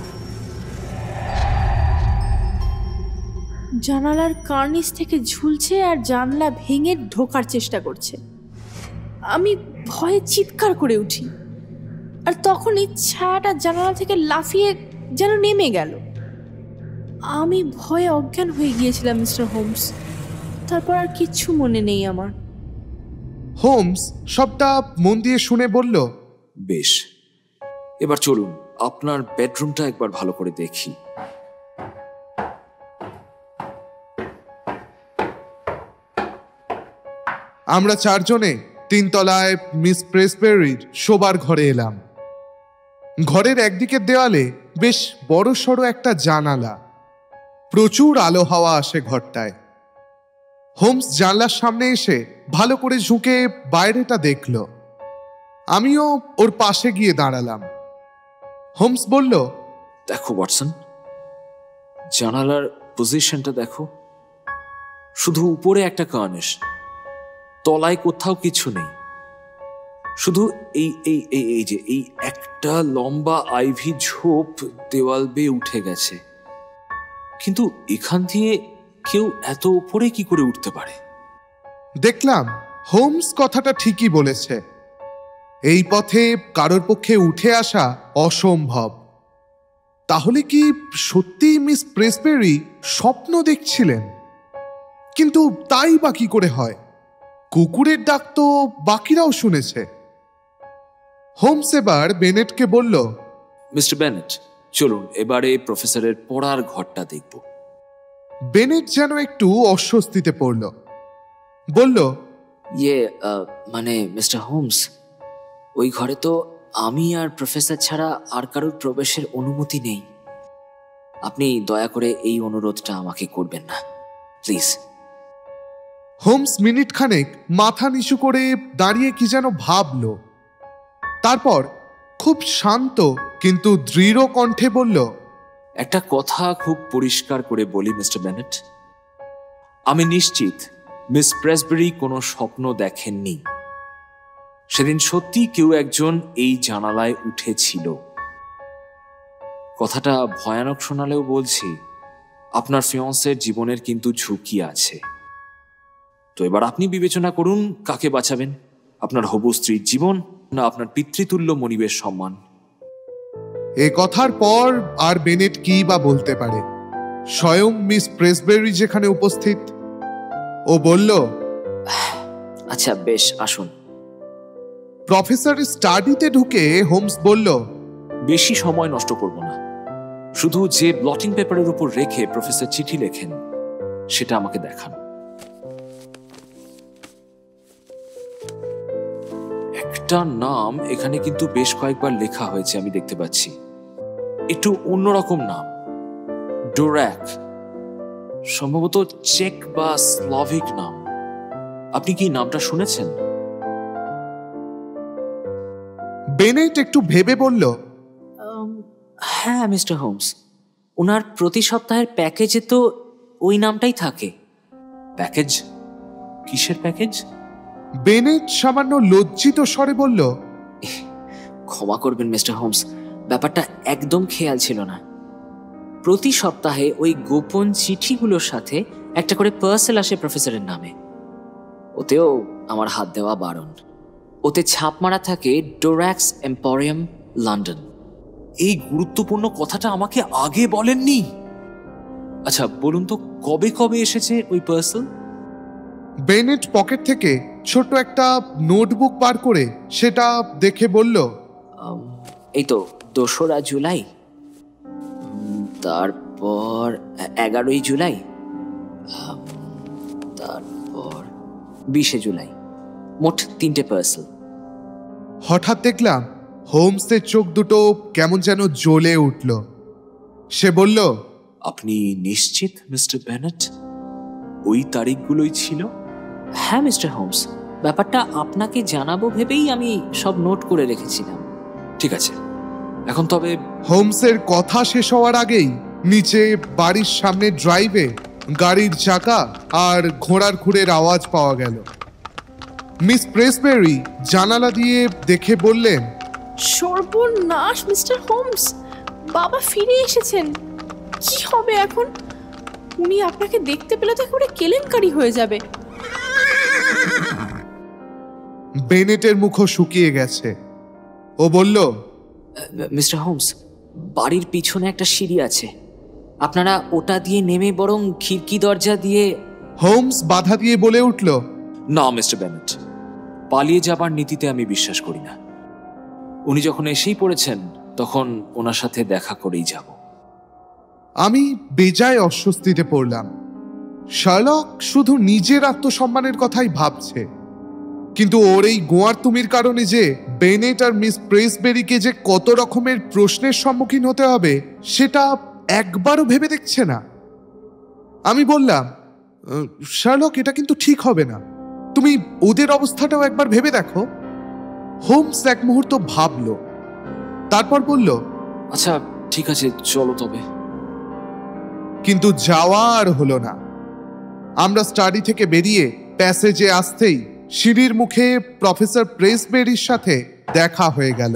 [SPEAKER 3] জানালার কার্নিস থেকে ঝুলছে আর জানলা ভেঙে ঢোকার চেষ্টা করছে। আমি ভয়ে চিৎকার করে উঠি, আর তখনই ছায়াটা জানালা থেকে লাফিয়ে যেন নেমে গেল। আমি ভয়ে অজ্ঞান হয়ে গিয়েছিলাম মিস্টার হোমস। তারপর আর কিচ্ছু মনে নেই আমার।
[SPEAKER 4] হোমস সবটা মন দিয়ে শুনে বলল,
[SPEAKER 1] বেশ, এবার চলুন আপনার বেডরুমটা একবার ভালো করে দেখি।
[SPEAKER 4] আমরা 4 জনে 3 তলায় মিস প্রেসবেরির শোবার ঘরে এলাম। ঘরের একদিকের দেওয়ালে বেশ বড়সড় একটা জানালা। প্রচুর আলো হাওয়া আসে ঘরটায়। হোমস জানলার সামনে এসে ভালো করে ঝুঁকে বাইরেটা দেখল। আমিও ওর পাশে গিয়ে দাঁড়ালাম। হোমস বলল,
[SPEAKER 1] দেখো ওয়াটসন, জানালার পজিশনটা দেখো। শুধু উপরে একটা কার্নিশ, তলায় কোথাও কিছু নেই। শুধু এই এই এই এই যে এই একটা লম্বা আইভি ঝোপ দেওয়াল বেয়ে উঠে গেছে, কিন্তু এখান দিয়ে কেউ এত উপরে কি করে উঠতে পারে?
[SPEAKER 4] দেখলাম হোমস কথাটা ঠিকই বলেছে। এই পথে কারোর পক্ষে উঠে আসা অসম্ভব। তাহলে কি সত্যি মিস প্রেসবেরি স্বপ্ন দেখছিলেন? কিন্তু তাই বা কি করে হয়? কুকুরের ডাক তো বাকিরাও শুনেছে। হোমস এবার বেনেটকে বলল,
[SPEAKER 1] মিস্টার বেনেট, চলুন এবারে প্রফেসরের পড়ার ঘরটা দেখব।
[SPEAKER 4] বেনেট যেন একটু অস্বস্তিতে পড়ল। বলল,
[SPEAKER 5] মানে মিস্টার হোমস, ওই ঘরে তো আমি আর প্রফেসর ছাড়া আর কারোর প্রবেশের অনুমতি নেই। আপনি দয়া করে এই অনুরোধটা আমাকে করবেন না, প্লিজ।
[SPEAKER 4] হোমস মিনিট খানেক মাথা নিচু করে দাঁড়িয়ে কি যেন ভাবল। তারপর খুব শান্ত কিন্তু দৃঢ় কণ্ঠে বলল,
[SPEAKER 1] একটা কথা খুব পরিষ্কার করে বলি মিস্টার বেনেট, আমি নিশ্চিত মিস প্রেসবেরি কোনো স্বপ্ন দেখেননি। সেদিন সত্যি কেউ একজন এই জানালায় উঠেছিল। কথাটা ভয়ানক শোনালেও বলছি, আপনার ফিয়ন্সের জীবনের কিন্তু ঝুঁকি আছে। তো এবার আপনি বিবেচনা করুন কাকে বাঁচাবেন, আপনার হবু স্ত্রীর জীবন না আপনার পিতৃতুল্য মনিবের সম্মান।
[SPEAKER 4] এ কথার পর আর বেনেট কি বা বলতে পারে? স্বয়ং মিস প্রেসবেরি যেখানে উপস্থিত। ও বলল,
[SPEAKER 5] আচ্ছা বেশ, আসুন।
[SPEAKER 4] প্রফেসরের স্টাডিতে ঢুকে হোমস বলল,
[SPEAKER 1] বেশি সময় নষ্ট করব না, শুধু যে ব্লটিং পেপারের উপর রেখে প্রফেসর চিঠি লেখেন সেটা আমাকে দেখান। একটা নাম এখানে কিন্তু বেশ কয়েকবার লেখা হয়েছে, আমি দেখতে পাচ্ছি। একটু অন্যরকম নাম, ডোরাক। সম্ভবত চেক বা স্লোভিক নাম। আপনি কি নামটা শুনেছেন?
[SPEAKER 4] বেনেট একটু ভেবে বলল,
[SPEAKER 5] হ্যাঁ মিস্টার হোমস, ওনার প্রতি সপ্তাহের প্যাকেজে তো ওই নামটাই থাকে।
[SPEAKER 1] প্যাকেজ? কিসের প্যাকেজ?
[SPEAKER 4] বেনেট সামান্য লজ্জিত স্বরে বলল,
[SPEAKER 5] ক্ষমা করবেন মিস্টার হোমস, ব্যাপারটা একদম খেয়াল ছিল না। প্রতি সপ্তাহে ওই গোপন চিঠিগুলোর সাথে একটা করে পার্সেল আসে প্রফেসরের নামে। ওতেও আমার হাত দেওয়া বারণ। ওতে ছাপ মারা থাকে ডোরাক্স এম্পোরিয়াম, লন্ডন।
[SPEAKER 1] এই গুরুত্বপূর্ণ কথাটা আমাকে আগে বলেননি। আচ্ছা বলুন তো, কবে কবে এসেছে ওই পার্সেল?
[SPEAKER 4] বেনেট পকেট থেকে ছোট্ট একটা নোটবুক বার করে সেটা দেখে বলল,
[SPEAKER 5] এই তো 2রা জুলাই, তারপর 11ই জুলাই, তারপর 20শে জুলাই। মোট 3টে পার্সেল।
[SPEAKER 4] হঠাৎ দেখলাম হোমসের চোখ দুটো কেমন যেন জ্বলে উঠল। সে বলল,
[SPEAKER 1] আপনি নিশ্চিত মিস্টার বেনেট ওই তারিখগুলোই ছিল?
[SPEAKER 5] হ্যাঁ মিস্টার হোমস, ব্যাপারটা আপনাকে জানাবো ভেবেই আমি সব নোট করে রেখেছিলাম।
[SPEAKER 1] ঠিক আছে, এখন তবে।
[SPEAKER 4] হোমসের কথা শেষ হওয়ার আগেই নিচে বাড়ির সামনে ড্রাইভে গাড়ির চাকা আর ঘোড়ার খুঁড়ের আওয়াজ পাওয়া গেল। মিস প্রেসবেরি জানালা দিয়ে দেখে বললেন,
[SPEAKER 3] সর্বনাশ মিস্টার হোমস, বাবা ফিরে এসেছেন। কি হবে এখন? উনি আপনাকে দেখতে পেলে তো একেবারে কেলেঙ্কারি হয়ে যাবে।
[SPEAKER 4] বেনেটের মুখও শুকিয়ে গেছে। ও বলল,
[SPEAKER 5] মিস্টার হোমস, বাড়ির পিছনে একটা সিঁড়ি আছে, আপনারা ওটা দিয়ে নেমে বরং খিড়কি দরজা দিয়ে।
[SPEAKER 4] হোমস বাধা দিয়ে বলে উঠল,
[SPEAKER 1] না মিস্টার বেনেট, পালিয়ে যাবার নীতিতে আমি বিশ্বাস করি না। উনি যখন এসেই পড়েছেন তখন ওনার সাথে দেখা করেই যাব।
[SPEAKER 4] আমি বেজায় অস্বস্তিতে পড়লাম। শার্লক শুধু নিজের আত্মসম্মানের কথাই ভাবছে, কিন্তু ওর এই গোয়ার তুমির কারণে যে বেনেট আর মিস প্রেসবেরিকে যে কত রকমের প্রশ্নের সম্মুখীন হতে হবে সেটা একবারও ভেবে দেখছে না। আমি বললাম, শার্লক, এটা কিন্তু ঠিক হবে না, তুমি ওদের অবস্থাটাও একবার ভেবে দেখো। হোমস এক মুহূর্ত ভাবল, তারপর বলল,
[SPEAKER 1] আচ্ছা ঠিক আছে, চলো তবে।
[SPEAKER 4] কিন্তু যাওয়া আর হলো না। আমরা স্টাডি থেকে বেরিয়ে প্যাসেজে আসতেই সিঁড়ির মুখে প্রফেসর প্রেসবেরির সাথে দেখা হয়ে গেল।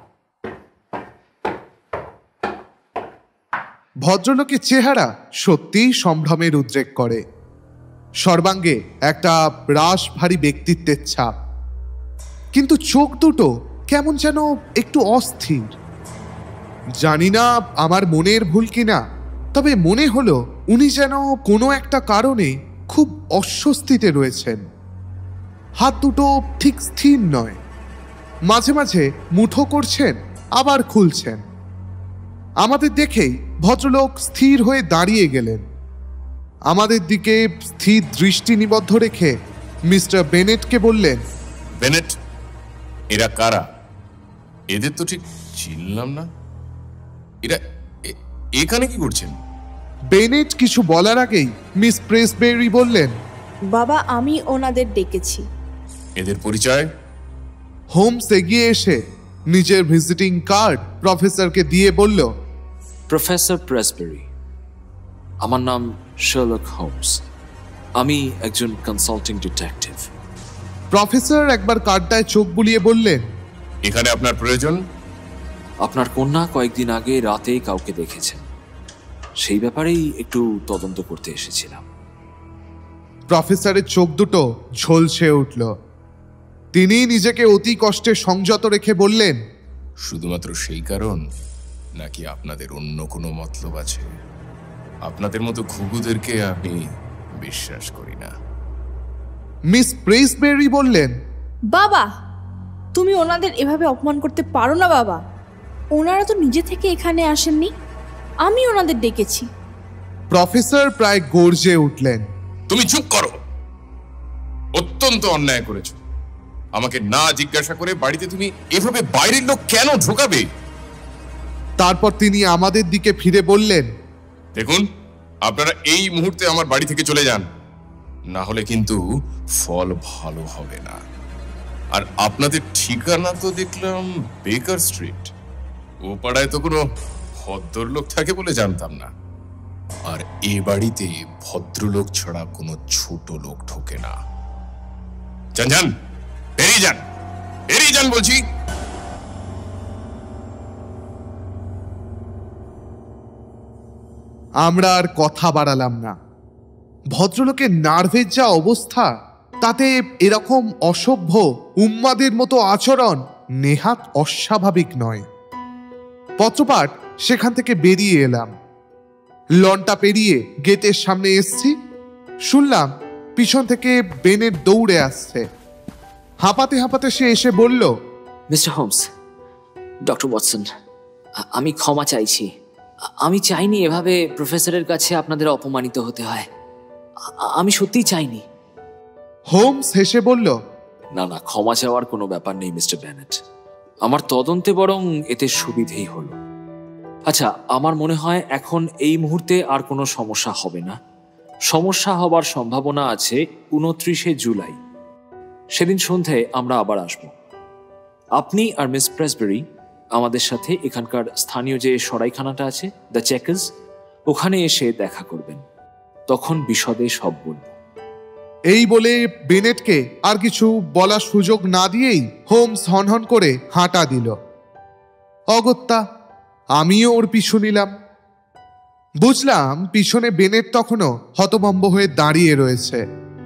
[SPEAKER 4] ভদ্রলোকের চেহারা সত্যিই সম্ভ্রমের উদ্রেক করে। সর্বাঙ্গে একটা রাশ ভারী ব্যক্তিত্বের ছাপ, কিন্তু চোখ দুটো কেমন যেন একটু অস্থির। জানি না আমার মনের ভুল কিনা, তবে মনে হলো উনি যেন কোনো একটা কারণে খুব অস্বস্তিতে রয়েছেন। হাত দুটো ঠিক স্থির নয়, মাঝে মাঝে মুঠো করছেন আবার খুলছেন। আমাদের দেখেই ভদ্রলোক স্থির হয়ে দাঁড়িয়ে গেলেন। আমাদের দিকে স্থির দৃষ্টি নিবদ্ধ রেখে মিস্টার বেনেটকে বললেন,
[SPEAKER 2] বেনেট, এরা কারা? এদের তো ঠিক চিনলাম না। এরা এখানে কি করছেন?
[SPEAKER 4] বেনেট কিছু বলার আগেই মিস প্রেসবেরি বললেন,
[SPEAKER 3] বাবা আমি ওনাদের ডেকেছি।
[SPEAKER 2] এদের পরিচয়?
[SPEAKER 4] হোমস এগিয়ে এসে নিজের ভিজিটিং কার্ড প্রফেসরকে দিয়ে বলল,
[SPEAKER 1] প্রফেসর প্রেসবেরি, আমার নাম শার্লক হোমস। আমি একজন কনসাল্টিং ডিটেকটিভ।
[SPEAKER 4] প্রফেসর একবার কার্ডটায় চোখ বুলিয়ে বললেন,
[SPEAKER 2] এখানে আপনার প্রয়োজন?
[SPEAKER 1] আপনার কন্যা কয়েকদিন আগে রাতে কাউকে দেখেছেন, সেই ব্যাপারেই একটু তদন্ত করতে এসেছিলাম।
[SPEAKER 4] প্রফেসরের চোখ দুটো ঝলসে উঠল। তিনি নিজেকে অতি কষ্টে সংযত রেখে বললেন,
[SPEAKER 2] শুধুমাত্র সেই কারণ, নাকি আপনাদের অন্য কোনো মতলব আছে? আপনাদের মতো ঘুঘুদেরকে আমি বিশ্বাস করি না।
[SPEAKER 4] মিস প্রেসবেরি বললেন,
[SPEAKER 3] বাবা তুমি ওনাদের এভাবে অপমান করতে পারো না বাবা। ওনারা তো নিজে থেকে এখানে আসেননি, আমি ওনাদের ডেকেছি।
[SPEAKER 4] প্রফেসর প্রায় গর্জে উঠলেন।
[SPEAKER 2] তুমি চুপ করো, অত্যন্ত অন্যায় করেছো। আমাকে না জিজ্ঞাসা করে বাড়িতে তুমি এভাবে বাইরের লোক কেন ঢোকাবে?
[SPEAKER 4] তারপর তিনি আমাদের দিকে ফিরে বললেন,
[SPEAKER 2] দেখুন, আপনারা এই মুহূর্তে আমার বাড়ি থেকে চলে যান, না হলে কিন্তু ফল ভালো হবে না। আর আপনাদের ঠিকানা তো দেখলাম বেকার স্ট্রিট। ও পাড়ায় তো কোনো ভদ্রলোক থাকে বলে জানতাম না। আর এ বাড়িতে ভদ্রলোক ছাড়া কোনো ছোট লোক ঢোকে না। যান যান, বেরিয়ে যান, বেরিয়ে যান বলছি।
[SPEAKER 4] আমরা আর কথা বাড়ালাম না। ভদ্রলোকের নার্ভের যা অবস্থা, তাতে এরকম অসভ্য উন্মাদের মতো আচরণ নেহাত অস্বাভাবিক নয়। পত্রপাঠ সেখান থেকে বেরিয়ে এলাম। লনটা পেরিয়ে গেটের সামনে এসছি, শুনলাম পিছন থেকে বেনেট দৌড়ে আসছে। হাঁপাতে হাঁপাতে সে এসে বলল,
[SPEAKER 5] মিস্টার হোমস, ডক্টর ওয়াটসন, আমি ক্ষমা চাইছি। আমি চাইনি এভাবে প্রফেসরের কাছে আপনাদের অপমানিত হতে হয়। আমি সত্যিই চাইনি।
[SPEAKER 4] হোমস হেসে বলল,
[SPEAKER 1] না না, ক্ষমা চাওয়ার কোনো ব্যাপার নেই মিস্টার বেনেট। আমার তদন্তে বরং এতে সুবিধেই হলো। আচ্ছা, আমার মনে হয় এখন এই মুহূর্তে আর কোনো সমস্যা হবে না। সমস্যা হবার সম্ভাবনা আছে 29শে জুলাই। সেদিন সন্ধ্যায় আমরা আবার আসব। আপনি আর মিস প্রেসবেরি আমাদের সাথে এখানকার স্থানীয় যে সরাইখানাটা আছে, দ্য চেকার্স, ওখানে এসে দেখা করবেন। তখন বিশদে সব বলব।
[SPEAKER 4] এই বলে বেনেটকে আর কিছু বলার সুযোগ না দিয়েই হোমস হনহন করে হাঁটা দিল। অগত্যা আমিও ওর পিছু নিলাম। বুঝলাম পিছনে বেনেট তখনও হতভম্ব হয়ে দাঁড়িয়ে রয়েছে।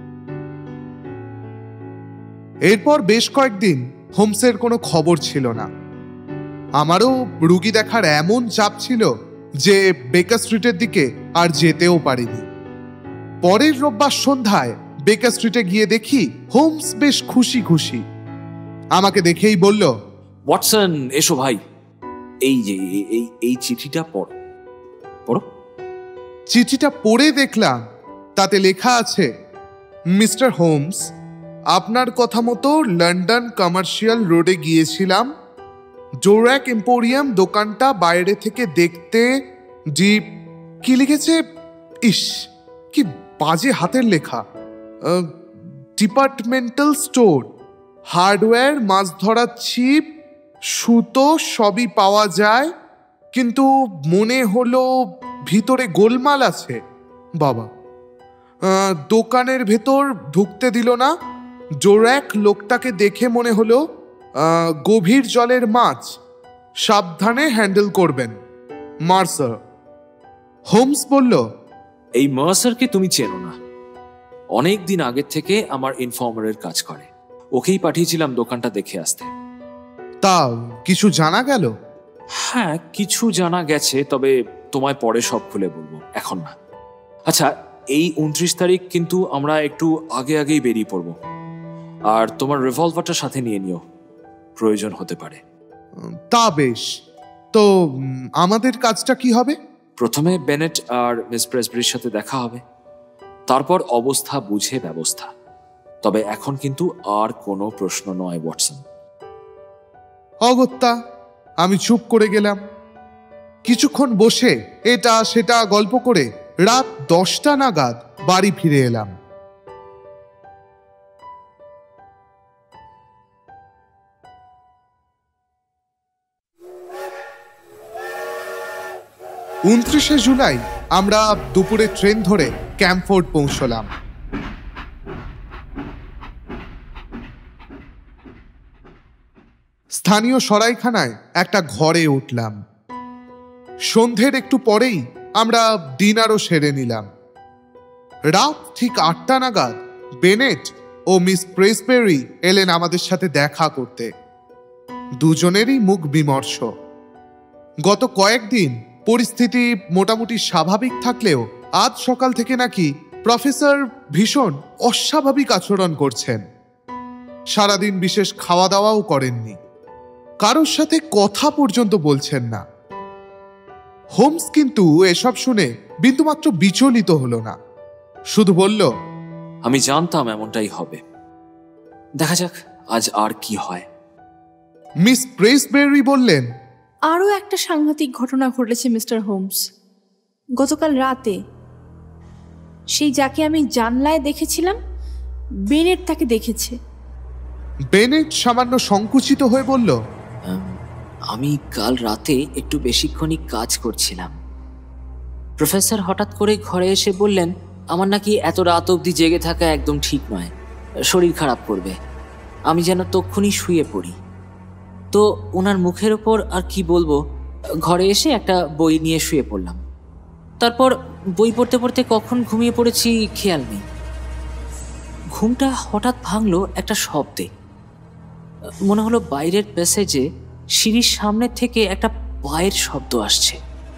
[SPEAKER 4] এরপর বেশ কয়েকদিন হোমসের কোনো খবর ছিল না। আমারও রুগী দেখার এমন চাপ ছিল যে বেকার স্ট্রিটের দিকে আর যেতেও পারিনি। পরের রোববার সন্ধ্যায় বেকার স্ট্রিটে গিয়ে দেখি হোমস বেশ খুশি খুশি। আমাকে দেখেই বলল,
[SPEAKER 1] ওয়াটসন, এসো ভাই, এই যে এই চিঠিটা পড়ো পড়ো।
[SPEAKER 4] চিঠিটা পড়ে দেখলাম তাতে লেখা আছে, মিস্টার হোমস, আপনার কথা মতো লন্ডন কমার্শিয়াল রোডে গিয়েছিলাম। জোরাক এম্পোরিয়াম দোকানটা বাইরে থেকে দেখতে কি লিখেছে, ইস কি বাজে হাতের লেখা। ডিপার্টমেন্টাল স্টোর, হার্ডওয়্যার, মাছ ধরার ছিপ, সুতো সবই পাওয়া যায়, কিন্তু মনে হলো ভিতরে গোলমাল আছে। বাবা, দোকানের ভেতর ঢুকতে দিল না। জোরাক লোকটাকে দেখে মনে হলো গভীর জলের মাছ, সাবধানে হ্যান্ডেল করবেন, মার্সার। হোমস বলল,
[SPEAKER 1] এই মার্সারকে তুমি চেনো না? অনেক দিন আগের থেকে আমার ইনফর্মারের কাজ করে। ওকেই পাঠিয়েছিলাম দোকানটা দেখে আসতে।
[SPEAKER 4] তা কিছু জানা গেল?
[SPEAKER 1] হ্যাঁ, কিছু জানা গেছে, তবে তোমায় পরে সব খুলে বলবো, এখন না। আচ্ছা, এই 29 তারিখ কিন্তু আমরা একটু আগেই বেরিয়ে পড়বো। আর তোমার রিভলভারটা সাথে নিয়ে নিও, প্রয়োজন হতে পারে।
[SPEAKER 4] তা বেশ। তো আমাদের কাজটা কি হবে?
[SPEAKER 1] প্রথমে বেনেট আর মিস প্রেসবেরির সাথে দেখা হবে, তারপর অবস্থা বুঝে ব্যবস্থা। তবে এখন কিন্তু আর কোনো প্রশ্ন নয় ওয়াটসন।
[SPEAKER 4] অগত্যা আমি চুপ করে গেলাম। কিছুক্ষণ বসে এটা সেটা গল্প করে রাত 10টা নাগাদ বাড়ি ফিরে এলাম। জুলাই আমরা দুপুরে ট্রেন ধরে ক্যাম্পফোর্ড পৌঁছলাম। স্থানীয় সরাইখানায় একটা ঘরে উঠলাম। সন্ধ্যের একটু পরেই আমরা ডিনারও সেরে নিলাম। রাত ঠিক 8টা নাগাদ বেনেট ও মিস প্রেসবেরি এলেন আমাদের সাথে দেখা করতে। দুজনেরই মুখ বিমর্ষ। গত কয়েকদিন পরিস্থিতি মোটামুটি স্বাভাবিক থাকলেও আজ সকাল থেকে নাকি প্রফেসর ভীষণ অস্বাভাবিক আচরণ করছেন। সারাদিন বিশেষ খাওয়া দাওয়াও করেননি, কারোর সাথে কথা পর্যন্ত বলছেন না। হোমস কিন্তু এসব শুনে বিন্দুমাত্র বিচলিত হলো না, শুধু বলল,
[SPEAKER 1] আমি জানতাম এমনটাই হবে, দেখা যাক আজ আর কি হয়।
[SPEAKER 4] মিস প্রেসবেরি বললেন,
[SPEAKER 3] আরও একটা সাংঘাতিক ঘটনা ঘটেছে মিস্টার হোমস। গতকাল রাতে সেই যাকে আমি জানলায় দেখেছিলাম, বেনেট তাকে দেখেছে।
[SPEAKER 4] বেনেট সামান্য সংকুচিত হয়ে বলল,
[SPEAKER 5] আমি কাল রাতে একটু বেশিক্ষণই কাজ করছিলাম। প্রফেসর হঠাৎ করে ঘরে এসে বললেন, আমার নাকি এত রাত অবধি জেগে থাকা একদম ঠিক নয়, শরীর খারাপ করবে। আমি যেন তক্ষুনি শুয়ে পড়ি। তো ওনার মুখের ওপর আর কি বলবো, ঘরে এসে একটা বই নিয়ে শুয়ে পড়লাম। তারপর বই পড়তে পড়তে কখন ঘুমিয়ে পড়েছি খেয়াল নেই। ঘুমটা হঠাৎ ভাঙলো একটা শব্দে। মনে হলো বাইরের প্যাসেজে সিঁড়ির সামনে থেকে একটা পায়ের শব্দ আসছে।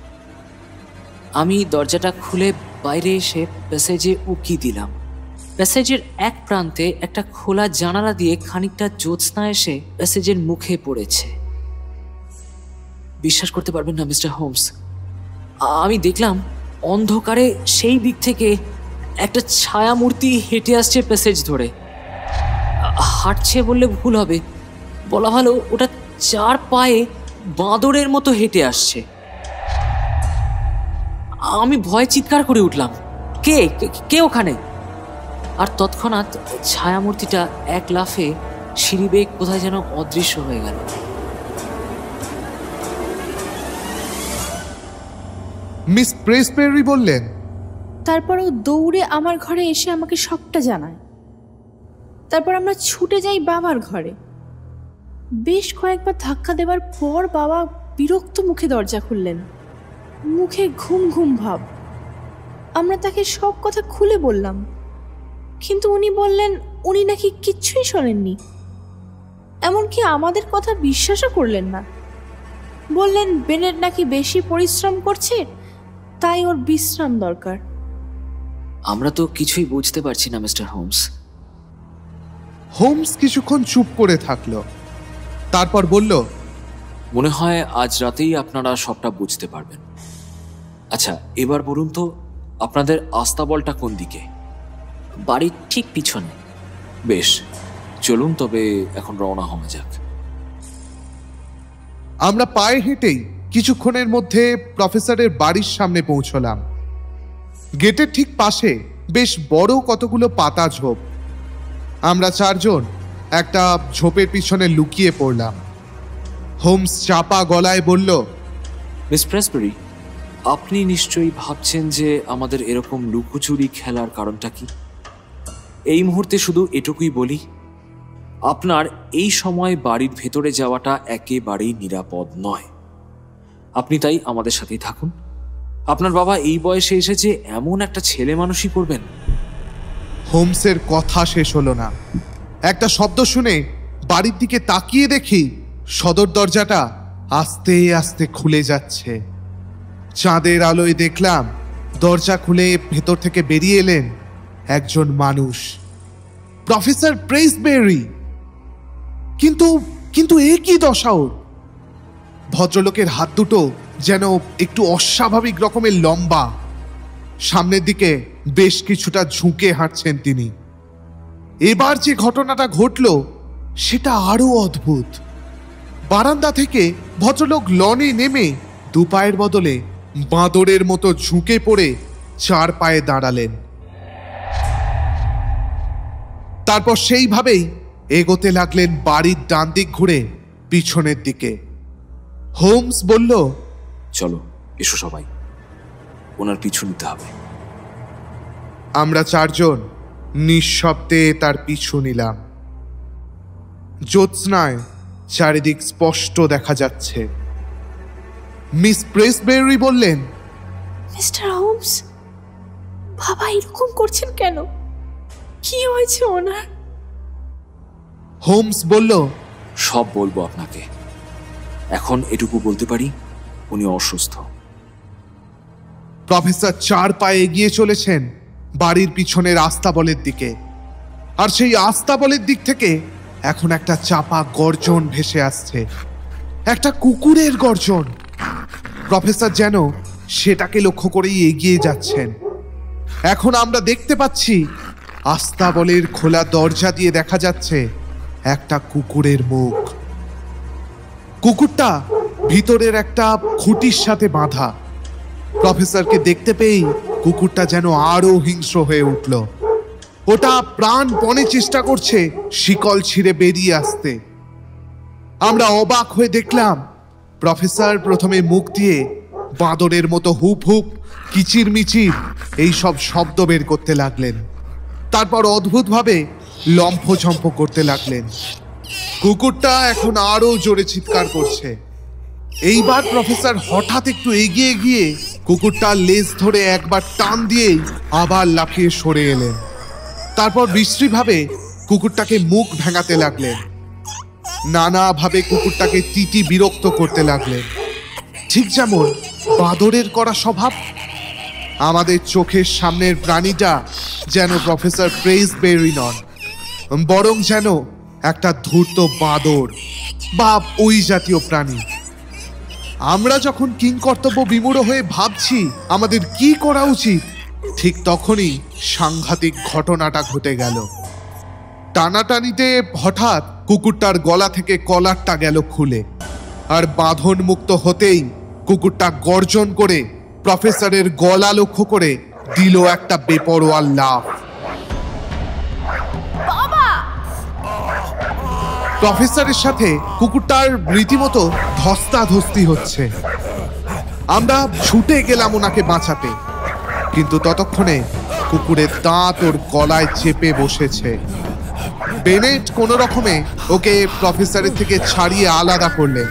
[SPEAKER 5] আমি দরজাটা খুলে বাইরে এসে প্যাসেজে উকি দিলাম। প্যাসেজের এক প্রান্তে একটা খোলা জানালা দিয়ে খানিকটা জ্যোৎস্না এসে প্যাসেজের মুখে পড়েছে। বিশ্বাস করতে পারবেন না মিস্টার হোমস, আমি দেখলাম অন্ধকারে সেই দিক থেকে একটা ছায়ামূর্তি হেঁটে আসছে প্যাসেজ ধরে। হাঁটছে বললে ভুল হবে, বলা ভালো ওটা 4 পায়ে বাঁদরের মতো হেঁটে আসছে। আমি ভয় চিৎকার করে উঠলাম, কে কে ওখানে? আর তৎক্ষণাৎ ছায়ামূর্তিটা এক লাফে সিঁড়ি বেয়ে কোথায় যেন অদৃশ্য হয়ে গেল।
[SPEAKER 4] মিস প্রেসবেরি বললেন,
[SPEAKER 3] তারপরও দৌড়ে আমার ঘরে এসে আমাকে সবটা জানায়। তারপর আমরা ছুটে যাই বাবার ঘরে। বেশ কয়েকবার ধাক্কা দেওয়ার পর বাবা বিরক্ত মুখে দরজা খুললেন, মুখে ঘুম ঘুম ভাব। আমরা তাকে সব কথা খুলে বললাম, কিন্তু উনি বললেন উনি নাকি কিচ্ছুই শোনেননি, এমনকি আমাদের কথা বিশ্বাসও করলেন না। বললেন বেনেট নাকি বেশি পরিশ্রম করছে, তাই ওর বিশ্রাম দরকার।
[SPEAKER 5] আমরা তো কিছুই বুঝতে পারছি না মিস্টার হোমস।
[SPEAKER 4] হোমস কিছুক্ষণ চুপ করে থাকলো, তারপর বলল,
[SPEAKER 1] মনে হয় আজ রাতেই আপনারা সবটা বুঝতে পারবেন। আচ্ছা, এবার বলুন তো আপনাদের আস্তাবলটা কোন দিকে?
[SPEAKER 5] বাড়ির ঠিক পিছনে।
[SPEAKER 1] বেশ, চলুন তবে এখন রওনা হওয়া যাক।
[SPEAKER 4] আমরা পায়ে হেঁটেই কিছুক্ষণের মধ্যে প্রফেসরের বাড়ির সামনে পৌঁছলাম। গেটের ঠিক পাশে বেশ বড় কতগুলো পাতা ঝোপ। আমরা 4 জন একটা ঝোপের পিছনে লুকিয়ে পড়লাম। হোমস চাপা গলায় বলল,
[SPEAKER 1] মিস প্রেসবেরি, আপনি নিশ্চয়ই ভাবছেন যে আমাদের এরকম লুকোচুরি খেলার কারণটা কি। এই মুহূর্তে শুধু এটুকুই বলি, আপনার এই সময় বাড়ির ভেতরে যাওয়াটা একেবারেই নিরাপদ নয়। আপনি তাই আমাদের সাথেই থাকুন। আপনার বাবা এই বয়সে এসেছে এমন একটা ছেলে মানুষই করবেন।
[SPEAKER 4] হোমসের কথা শেষ হলো না। একটা শব্দ শুনে বাড়ির দিকে তাকিয়ে দেখি সদর দরজাটা আস্তে আস্তে খুলে যাচ্ছে। চাঁদের আলোয় দেখলাম দরজা খুলে ভেতর থেকে বেরিয়ে এলেন একজন মানুষ, প্রফেসর প্রেসবেরি। কিন্তু এ কি দশা ওর? ভদ্রলোকের হাত দুটো যেন একটু অস্বাভাবিক রকমের লম্বা, সামনের দিকে বেশ কিছুটা ঝুঁকে হাঁটছেন তিনি। এবার যে ঘটনাটা ঘটল সেটা আরো অদ্ভুত। বারান্দা থেকে ভদ্রলোক লনে নেমে দুপায়ের বদলে বাঁদরের মতো ঝুঁকে পড়ে 4 পায়ে দাঁড়ালেন। তারপর সেইভাবেই এগোতে লাগলেন বাড়ির ডান দিক ঘুরে পিছনের দিকে। হোমস বলল,
[SPEAKER 1] চলো এসো সবাই, ওনার পিছু নিতে হবে।
[SPEAKER 4] আমরা 4 জন নিঃশব্দে তার পিছু নিলাম। জ্যোৎস্নায় চারিদিক স্পষ্ট দেখা যাচ্ছে। মিস প্রেসবেরি বললেন,
[SPEAKER 3] মিস্টার হোমস, বাবা এরকম করছেন কেন? কি হয়েছে ওনার?
[SPEAKER 4] হোমস বলল,
[SPEAKER 1] সব বলবো আপনাকে, এখন এটুকু বলতে পারি উনি অসুস্থ।
[SPEAKER 4] প্রফেসর 4 পায়ে এগিয়ে চলেছেন বাড়ির পিছনের আস্তাবলের দিকে। আর সেই আস্তাবলের দিক থেকে এখন একটা চাপা গর্জন ভেসে আসছে, একটা কুকুরের গর্জন। প্রফেসর যেন সেটাকে লক্ষ্য করেই এগিয়ে যাচ্ছেন। এখন আমরা দেখতে পাচ্ছি আস্তাবলের খোলা দরজা দিয়ে দেখা যাচ্ছে একটা কুকুরের মুখ। কুকুরটা ভিতরের একটা খুঁটির সাথে বাঁধা। প্রফেসরকে দেখতে পেয়েই কুকুরটা যেন আরো হিংস্র হয়ে উঠল। ওটা প্রাণপণে চেষ্টা করছে শিকল ছিঁড়ে বেরিয়ে আসতে। আমরা অবাক হয়ে দেখলাম প্রফেসর প্রথমে মুখ দিয়ে বাঁদরের মতো হুপ হুপ, কিচিরমিচির এইসব শব্দ বের করতে লাগলেন। তারপর অদ্ভুতভাবে লম্ফঝম্প করতে লাগলেন। কুকুরটা এখন আরো জোরে চিৎকার করছে। এইবার প্রফেসর হঠাৎ একটু এগিয়ে গিয়ে কুকুরটার লেজ ধরে একবার টান দিয়েই আবার লাফিয়ে সরে এলেন। তারপর বিশ্রীভাবে কুকুরটাকে মুখ ভেঙাতে লাগলেন। নানাভাবে কুকুরটাকে তিতি বিরক্ত করতে লাগলেন, ঠিক যেমন বাঁদরের করা স্বভাব। আমাদের চোখের সামনের প্রাণীটা যেন প্রফেসর প্রেসবেরি নন, বরং যেন একটা ধূর্ত বাঁদর বা ওই জাতীয় প্রাণী। আমরা যখন কিংকর্তব্য বিমূঢ় হয়ে ভাবছি আমাদের কি করা উচিত, ঠিক তখনই সাংঘাতিক ঘটনাটা ঘটে গেল। টানাটানিতে হঠাৎ কুকুরটার গলা থেকে কলারটা গেল খুলে, আর বাঁধন মুক্ত হতেই কুকুরটা গর্জন করে প্রফেসরের গলা লক্ষ্য করে দিল একটা বেপরোয়া লাফ। প্রফেসরের সাথে কুকুরটার রীতিমতো ধস্তাধস্তি হচ্ছে। আমরা ছুটে গেলাম ওনাকে বাঁচাতে, কিন্তু ততক্ষণে কুকুরের দাঁত ওর গলায় চেপে বসেছে। বেনেট কোনো রকমে ওকে প্রফেসরের থেকে ছাড়িয়ে আলাদা করলেন।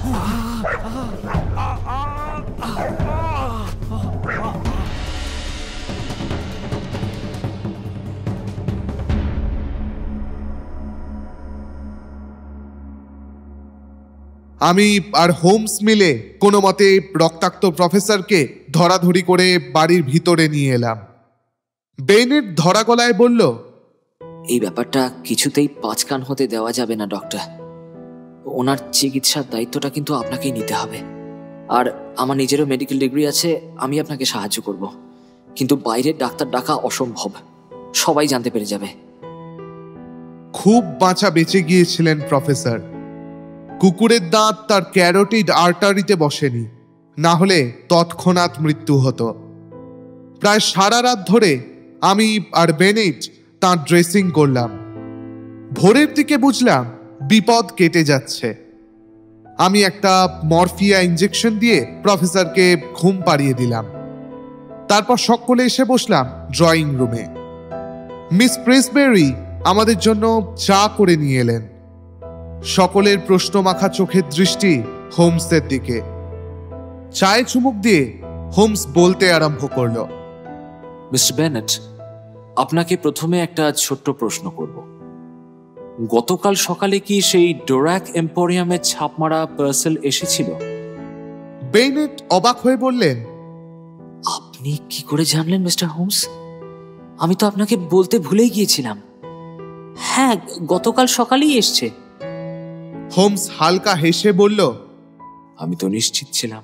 [SPEAKER 4] আমি আর হোমস মিলে কোনো মতে রক্তাক্ত প্রফেসরকে ধরাধরি করে বাড়ির ভিতরে নিয়ে এলাম। বেনেট ধরা গলায় বলল,
[SPEAKER 5] এই ব্যাপারটা কিছুতেই পাঁচকান হতে দেওয়া যাবে না ডক্টর। ওনার চিকিৎসার দায়িত্বটা কিন্তু আপনাকেই নিতে হবে। আর আমার নিজেরও মেডিকেল ডিগ্রি আছে, আমি আপনাকে সাহায্য করব, কিন্তু বাইরের ডাক্তার ডাকা অসম্ভব, সবাই জানতে পেরে যাবে।
[SPEAKER 4] খুব বাঁচা বেঁচে গিয়েছিলেন প্রফেসর। কুকুরের দাঁত তার ক্যারোটিড আর্টারিতে বসেনি, না হলে তৎক্ষণাৎ মৃত্যু হতো। প্রায় সারা রাত ধরে আমি আর বেনেট তাঁর ড্রেসিং করলাম। ভোরের দিকে বুঝলাম বিপদ কেটে যাচ্ছে। আমি একটা মরফিয়া ইঞ্জেকশন দিয়ে প্রফেসরকে ঘুম পাড়িয়ে দিলাম। তারপর সকলে এসে বসলাম ড্রয়িং রুমে। মিস প্রেসবেরি আমাদের জন্য চা করে নিয়ে এলেন। সকলের প্রশ্নমাখা চোখের দৃষ্টি হোমসের দিকে। চায়ে চুমুক দিয়ে হোমস বলতে আরম্ভ করল,
[SPEAKER 1] মিস্টার বেনেট, আপনাকে প্রথমে একটা ছোট্ট প্রশ্ন করব। গতকাল সকালে কি সেই ডোরাক এম্পোরিয়ামের ছাপ মারা পার্সেল এসেছিল?
[SPEAKER 4] বেনেট অবাক হয়ে বললেন,
[SPEAKER 5] আপনি কি করে জানলেন মিস্টার হোমস? আমি তো আপনাকে বলতে ভুলেই গিয়েছিলাম। হ্যাঁ, গতকাল সকালেই এসছে।
[SPEAKER 4] হোমস হালকা হেসে বলল,
[SPEAKER 1] আমি তো নিশ্চিত ছিলাম,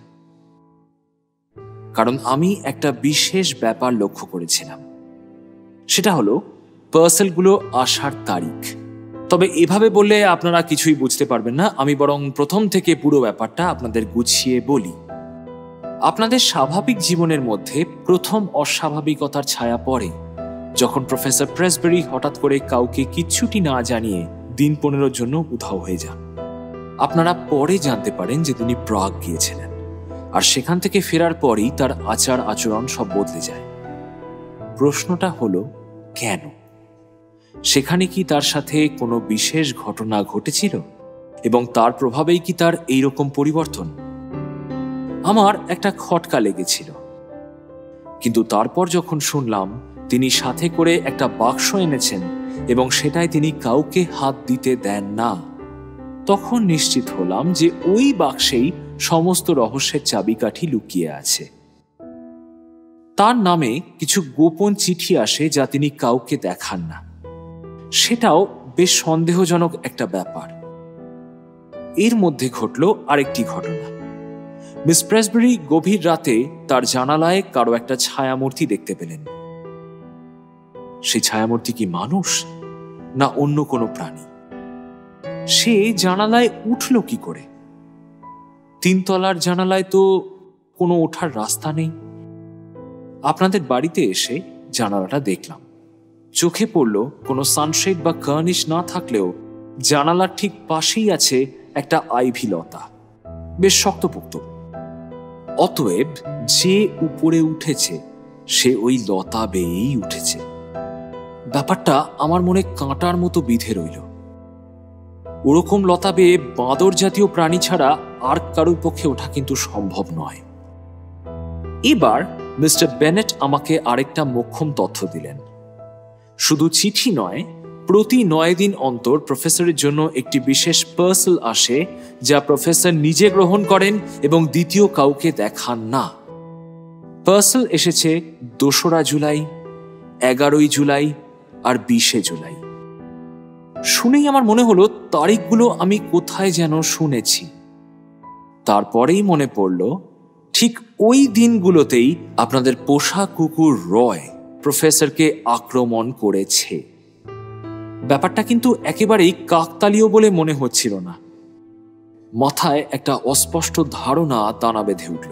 [SPEAKER 1] কারণ আমি একটা বিশেষ ব্যাপার লক্ষ্য করেছিলাম। সেটা হলো পার্সেলগুলো আসার তারিখ। তবে এভাবে বললে আপনারা কিছুই বুঝতে পারবেন না। আমি বরং প্রথম থেকে পুরো ব্যাপারটা আপনাদের গুছিয়ে বলি। আপনাদের স্বাভাবিক জীবনের মধ্যে প্রথম অস্বাভাবিকতার ছায়া পড়ে যখন প্রফেসর প্রেসবেরি হঠাৎ করে কাউকে কিচ্ছুটি না জানিয়ে দিন 15 জন্য উধাও হয়ে যান। আপনারা পরে জানতে পারেন যে তিনি প্রাগ গিয়েছিলেন, আর সেখান থেকে ফেরার পরই তার আচার আচরণ সব বদলে যায়। প্রশ্নটা হলো কেন? সেখানে কি তার সাথে কোনো বিশেষ ঘটনা ঘটেছিল এবং তার প্রভাবেই কি তার এইরকম পরিবর্তন? আমার একটা খটকা লেগেছিল, কিন্তু তারপর যখন শুনলাম তিনি সাথে করে একটা বাক্স এনেছেন এবং সেটাই তিনি কাউকে হাত দিতে দেন না, তখন নিশ্চিত হলাম যে ওই বাক্সেই সমস্ত রহস্যের চাবিকাঠি লুকিয়ে আছে। তার নামে কিছু গোপন চিঠি আসে যা তিনি কাউকে দেখান না। সেটাও বেশ সন্দেহজনক একটা ব্যাপার। এর মধ্যে ঘটল আরেকটি ঘটনা। মিস প্রেসবেরি গভীর রাতে তার জানালায় কারো একটা ছায়ামূর্তি দেখতে পেলেন। সেই ছায়ামূর্তি কি মানুষ না অন্য কোনো প্রাণী? সে জানালায় উঠল কি করে? 3 তলার জানালায় তো কোনো ওঠার রাস্তা নেই। আপনাদের বাড়িতে এসে জানালাটা দেখলাম। চোখে পড়ল কোনো সানশেড বা কার্নিশ না থাকলেও জানালার ঠিক পাশেই আছে একটা আইভি লতা, বেশ শক্তপোক্ত। অতএব যে উপরে উঠেছে সে ওই লতা বেয়েই উঠেছে। ব্যাপারটা আমার মনে কাঁটার মতো বিঁধে রইল। ওরকম লতা বেয়ে বাঁদর জাতীয় প্রাণী ছাড়া আর কারোর পক্ষে ওঠা কিন্তু সম্ভব নয়। এবার মিস্টার বেনেট আমাকে আরেকটা মোক্ষম তথ্য দিলেন। শুধু চিঠি নয়, প্রতি 9 দিন অন্তর প্রফেসরের জন্য একটি বিশেষ পার্সেল আসে যা প্রফেসর নিজে গ্রহণ করেন এবং দ্বিতীয় কাউকে দেখান না। পার্সেল এসেছে 2রা জুলাই, 11ই জুলাই আর 20শে জুলাই। শুনেই আমার মনে হলো তারিখগুলো আমি কোথায় যেন শুনেছি। তারপরেই মনে পড়ল ঠিক ওই দিনগুলোতেই আপনাদের পোষা কুকুর রয় প্রফেসরকে আক্রমণ করেছে। ব্যাপারটা কিন্তু একেবারেই কাকতালীয় বলে মনে হচ্ছিল না। মাথায় একটা অস্পষ্ট ধারণা দানা বেঁধে উঠল।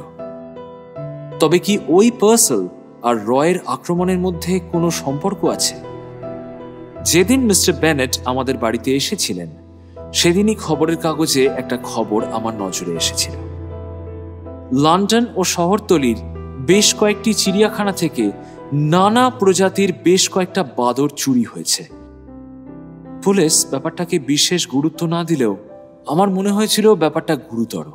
[SPEAKER 1] তবে কি ওই পার্সেল আর রয়ের আক্রমণের মধ্যে কোনো সম্পর্ক আছে? যেদিন মিস্টার বেনেট আমাদের বাড়িতে এসেছিলেন সেদিনই খবরের কাগজে একটা খবর আমার নজরে এসেছিল। লন্ডন ও শহরতলির বেশ কয়েকটি চিড়িয়াখানা থেকে নানা প্রজাতির বেশ কয়েকটা বাদর চুরি হয়েছে। পুলিশ ব্যাপারটাকে বিশেষ গুরুত্ব না দিলেও আমার মনে হয়েছিল ব্যাপারটা গুরুতর।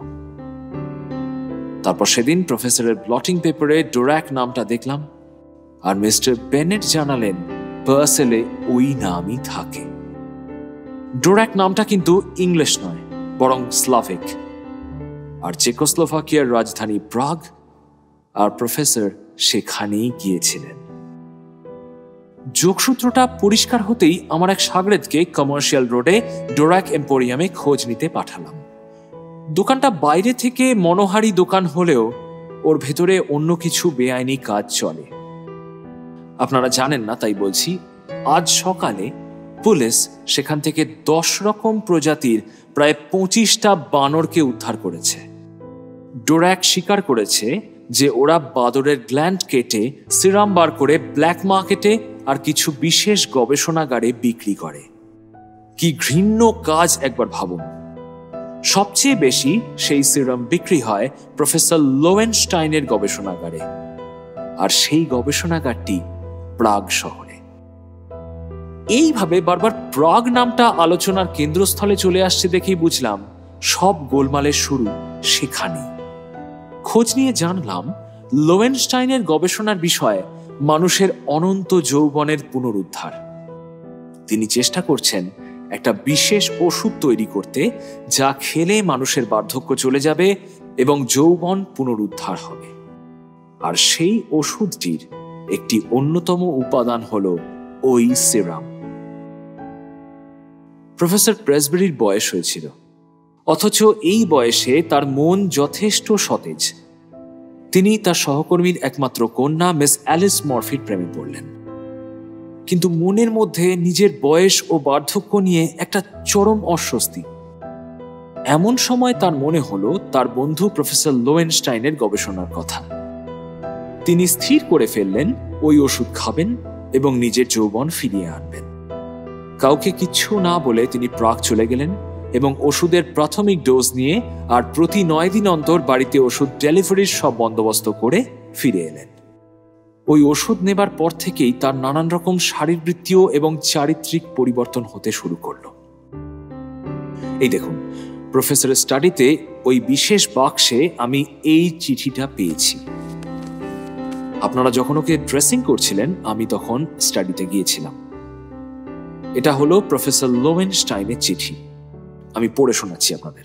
[SPEAKER 1] তারপর সেদিন প্রফেসরের ব্লটিং পেপারে ডোরাক নামটা দেখলাম, আর মিস্টার বেনেট জানালেন পার্সেলে ওই নামই থাকে। ডোরাক নামটা কিন্তু ইংলিশ নয়, বরং স্লাভিক, আর চেকোস্লোভাকিয়ার রাজধানী প্রাগ, আর প্রফেসর সেখানেই গিয়েছিলেন। যোগসূত্রটা পরিষ্কার হতেই আমার এক শাগরেদকে কমার্শিয়াল রোডে ডোরাক এম্পোরিয়ামে খোঁজ নিতে পাঠালাম। দোকানটা বাইরে থেকে মনোহারী দোকান হলেও ওর ভেতরে অন্য কিছু বেআইনি কাজ চলে। আপনারা জানেন না তাই বলছি, আজ সকালে পুলিশ সেখান থেকে 10 রকম প্রজাতির প্রায় 25টা বানরকে উদ্ধার করেছে। ডোরাক স্বীকার করেছে যে ওরা বাদরের গ্ল্যান্ড কেটে সিরাম বার করে ব্ল্যাক মার্কেটে আর কিছু বিশেষ গবেষণাগারে বিক্রি করে। কি ঘৃণ্য কাজ একবার ভাবুন। সবচেয়ে বেশি সেই সিরাম বিক্রি হয় প্রফেসর লোয়েনস্টাইনের গবেষণাগারে, আর সেই গবেষণাগারটি প্রাগ শহরে। এইভাবে বারবার প্রাগ নামটা আলোচনার কেন্দ্রস্থলে চলে আসছে দেখেই বুঝলাম সব গোলমালের শুরু সেখানেই। খোঁজ নিয়ে জানলাম লোয়েনস্টাইনের গবেষণার বিষয় মানুষের অনন্ত যৌবনের পুনরুদ্ধার। তিনি চেষ্টা করছেন একটা বিশেষ ওষুধ তৈরি করতে যা খেলে মানুষের বার্ধক্য চলে যাবে এবং যৌবন পুনরুদ্ধার হবে। আর সেই ওষুধটির একটি অন্যতম উপাদান হলো ওই সিরাম। প্রফেসর প্রেসবেরির বয়স হয়েছিল, অথচ এই বয়সে তার মন যথেষ্ট সতেজ। তিনি তার সহকর্মীর একমাত্র কন্যা মিস অ্যালিস মরফির প্রেমে পড়লেন। কিন্তু মনের মধ্যে নিজের বয়স ও বার্ধক্য নিয়ে একটা চরম অস্বস্তি। এমন সময় তার মনে হলো তার বন্ধু প্রফেসর লোয়েনস্টাইনের গবেষণার কথা। তিনি স্থির করে ফেললেন ওই ওষুধ খাবেন এবং নিজের যৌবন ফিরিয়ে আনবেন। কাউকে কিচ্ছু না বলে তিনি প্রাগ চলে গেলেন এবং ওষুধের প্রাথমিক ডোজ নিয়ে আর প্রতি 9 দিন অন্তর বাড়িতে ওষুধ ডেলিভারির সব বন্দোবস্ত করে ফিরে এলেন। ওই ওষুধ নেবার পর থেকেই তার নানান রকম শারীরবৃত্তীয় এবং চারিত্রিক পরিবর্তন হতে শুরু করল। এই দেখুন, প্রফেসরের স্টাডিতে ওই বিশেষ বাক্সে আমি এই চিঠিটা পেয়েছি। আপনারা যখন ওকে ড্রেসিং করছিলেন আমি তখন স্টাডিতে গিয়েছিলাম। এটা হলো প্রফেসর লোয়েনস্টাইনের চিঠি। আমি পড়ে শোনাচ্ছি আপনাদের।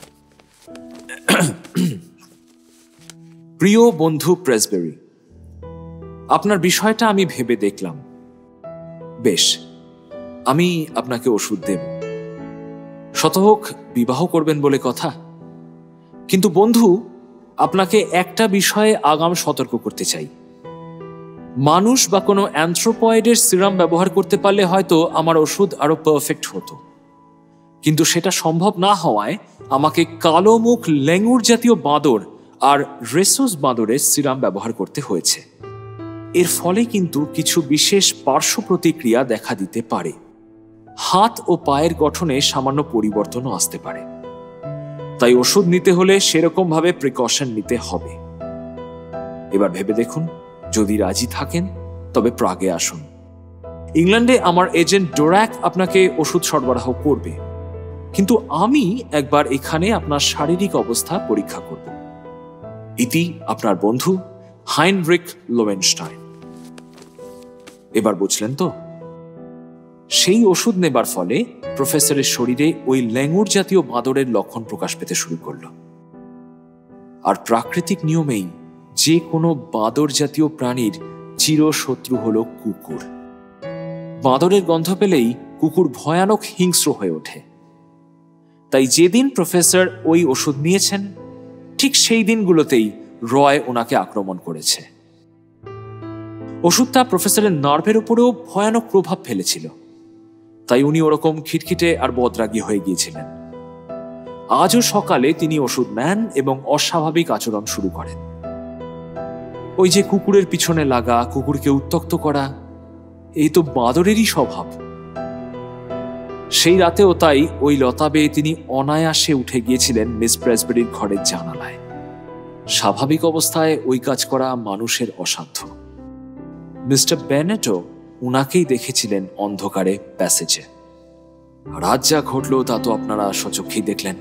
[SPEAKER 1] প্রিয় বন্ধু প্রেসবেরি, আপনার বিষয়টা আমি ভেবে দেখলাম। বেশ, আমি আপনাকে ওষুধ দেব। শতহোক বিবাহ করবেন বলে কথা। কিন্তু বন্ধু, আপনাকে একটা বিষয়ে আগাম সতর্ক করতে চাই। মানুষ বা কোনো অ্যানথ্রোপয়েডের সিরাম ব্যবহার করতে পারলে হয়তো আমার ওষুধ আরো পারফেক্ট হতো, কিন্তু সেটা সম্ভব না হওয়ায় আমাকে কালো মুখ লেঙ্গুর জাতীয় বাঁদর আর রেসোস বাঁদরের সিরাম ব্যবহার করতে হয়েছে। এর ফলে কিন্তু কিছু বিশেষ পার্শ্ব প্রতিক্রিয়া দেখা দিতে পারে। হাত ও পায়ের গঠনে সামান্য পরিবর্তনও আসতে পারে। তাই ওষুধ নিতে হলে সেরকম ভাবে প্রিকশন নিতে হবে। এবার ভেবে দেখুন, যদি রাজি থাকেন তবে প্রাগে আসুন। ইংল্যান্ডে আমার এজেন্ট ডোরাক আপনাকে ওষুধ সরবরাহ করবে, কিন্তু আমি একবার এখানে আপনার শারীরিক অবস্থা পরীক্ষা করব। ইতি আপনার বন্ধু হাইনরিখ লোয়েনস্টাইন। এবার বুঝলেন তো? সেই ওষুধ নেবার ফলে প্রফেসরের শরীরে ওই লেঙ্গুর জাতীয় বাঁদরের লক্ষণ প্রকাশ পেতে শুরু করল। আর প্রাকৃতিক নিয়মেই যে কোনো বাঁদর জাতীয় প্রাণীর চিরশত্রু হল কুকুর। বাঁদরের গন্ধ পেলেই কুকুর ভয়ানক হিংস্র হয়ে ওঠে। তাই যেদিন প্রফেসর ওই ওষুধ নিয়েছেন ঠিক সেই দিনগুলোতেই রয় ওনাকে আক্রমণ করেছে। ওষুধটা প্রফেসরের নার্ভের উপরেও ভয়ানক প্রভাব ফেলেছিল, তাই উনি ওরকম খিটখিটে আর বদরাগী হয়ে গিয়েছিলেন। আজও সকালে তিনি ওষুধ নেন এবং অস্বাভাবিক আচরণ শুরু করেন। ওই যে কুকুরের পিছনে লাগা, কুকুরকে উত্ত্যক্ত করা, এই তো বাঁদরেরই স্বভাব। সেই রাতেও তাই ওই লতা বেয়ে তিনি অনায়াসে উঠে গিয়েছিলেন মিস প্রেসবেরির ঘরের জানালায়। স্বাভাবিক অবস্থায় ওই কাজ করা মানুষের অসাধ্য। মিস্টার বেনেটও উনাকেই দেখেছিলেন অন্ধকারে প্যাসেজে। রাত যা ঘটল তা তো আপনারা স্বচক্ষেই দেখলেন।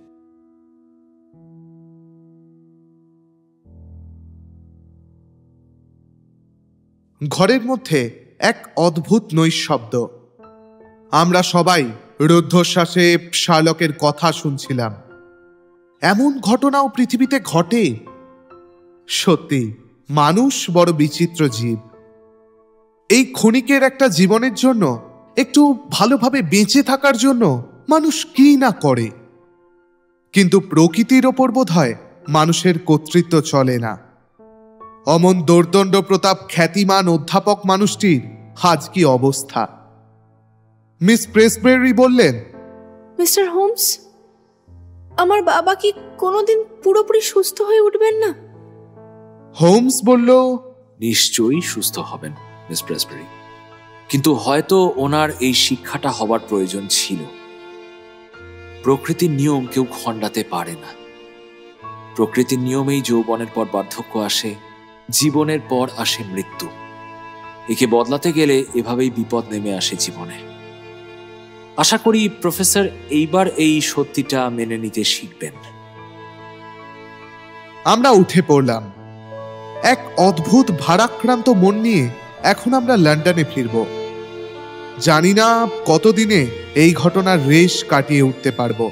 [SPEAKER 4] ঘরের মধ্যে এক অদ্ভুত নৈশব্দ। আমরা সবাই রুদ্ধশ্বাসে শার্লকের কথা শুনছিলাম। এমন ঘটনাও পৃথিবীতে ঘটে? সত্যি, মানুষ বড় বিচিত্র জীব। এই ক্ষণিকের একটা জীবনের জন্য, একটু ভালোভাবে বেঁচে থাকার জন্য মানুষ কি না করে। কিন্তু প্রকৃতির ওপর বোধহয় মানুষের কর্তৃত্ব চলে না। অমন দোর্দণ্ড প্রতাপ খ্যাতিমান অধ্যাপক মানুষটির আজ কি অবস্থা। মিস প্রেসবেরি বললেন,
[SPEAKER 3] মিস্টার হোমস, আমার বাবা কি কোনোদিন পুরোপুরি সুস্থ হয়ে উঠবেন না?
[SPEAKER 4] হোমস বলল,
[SPEAKER 1] নিশ্চয়ই সুস্থ হবেন মিস প্রেসবেরি, কিন্তু হয়তো ওনার এই শিক্ষাটা হবার প্রয়োজন ছিল। প্রকৃতির নিয়ম কেউ খণ্ডাতে পারে না। প্রকৃতির নিয়মেই যৌবনের পর বার্ধক্য আসে, জীবনের পর আসে মৃত্যু। একে বদলাতে গেলে এভাবেই বিপদ নেমে আসে জীবনে। আশা করি প্রফেসর এইবার এই সত্যিটা মেনে নিতে শিখবেন।
[SPEAKER 4] আমরা উঠে পড়লাম। এক অদ্ভুত ভারাক্রান্ত মন নিয়ে এখন আমরা লন্ডনে ফিরব। জানি না কতদিনে এই ঘটনার রেশ কাটিয়ে উঠতে পারবো।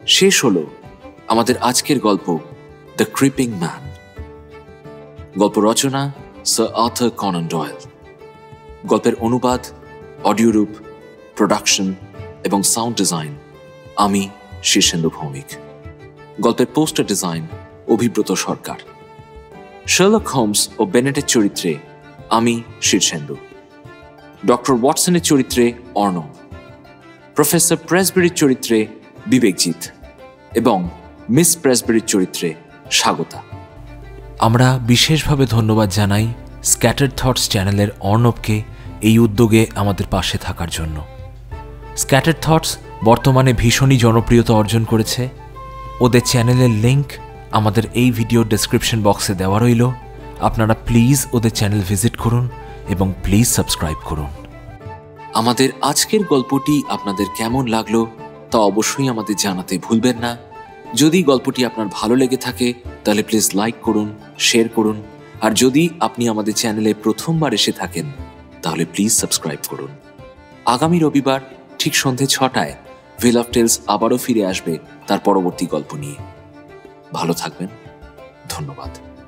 [SPEAKER 1] শেষ হলো আমাদের আজকের গল্প দ্য ক্রিপিং ম্যান। গল্প রচনা স্যার আর্থার কনান ডয়েল। গল্পের অনুবাদ, অডিও রূপ, প্রোডাকশন এবং সাউন্ড ডিজাইন আমি শীর্ষেন্দু ভৌমিক। গল্পের poster design Abhibrata Sarkar. Sherlock Holmes ও বেনেটের চরিত্রে আমি শীর্ষেন্দু। ডক্টর ওয়াটসনের চরিত্রে অর্ণব, প্রফেসর প্রেসবেরির চরিত্রে বিবেকজিৎ এবং মিস প্রেসবেরির চরিত্রে স্বাগতা। আমরা বিশেষভাবে ধন্যবাদ জানাই স্ক্যাটার্ড থটস চ্যানেলের অর্ণবকে এই উদ্যোগে আমাদের পাশে থাকার জন্য। স্ক্যাটার্ড থটস বর্তমানে ভীষণই জনপ্রিয়তা অর্জন করেছে। ওদের চ্যানেলের লিঙ্ক আমাদের এই ভিডিও ডেসক্রিপশন বক্সে দেওয়া রইল। আপনারা প্লিজ ওদের চ্যানেল ভিজিট করুন এবং প্লিজ সাবস্ক্রাইব করুন। আমাদের আজকের গল্পটি আপনাদের কেমন লাগলো তা অবশ্যই আমাদের জানাতে ভুলবেন না। যদি গল্পটি আপনার ভালো লেগে থাকে তাহলে প্লিজ লাইক করুন, শেয়ার করুন, আর যদি আপনি আমাদের চ্যানেলে প্রথমবার এসে থাকেন তাহলে প্লিজ সাবস্ক্রাইব করুন। আগামী রবিবার ঠিক সন্ধ্যে 6টায় ভেল অফ টেলস আবারও ফিরে আসবে তার পরবর্তী গল্প নিয়ে। ভালো থাকবেন, ধন্যবাদ।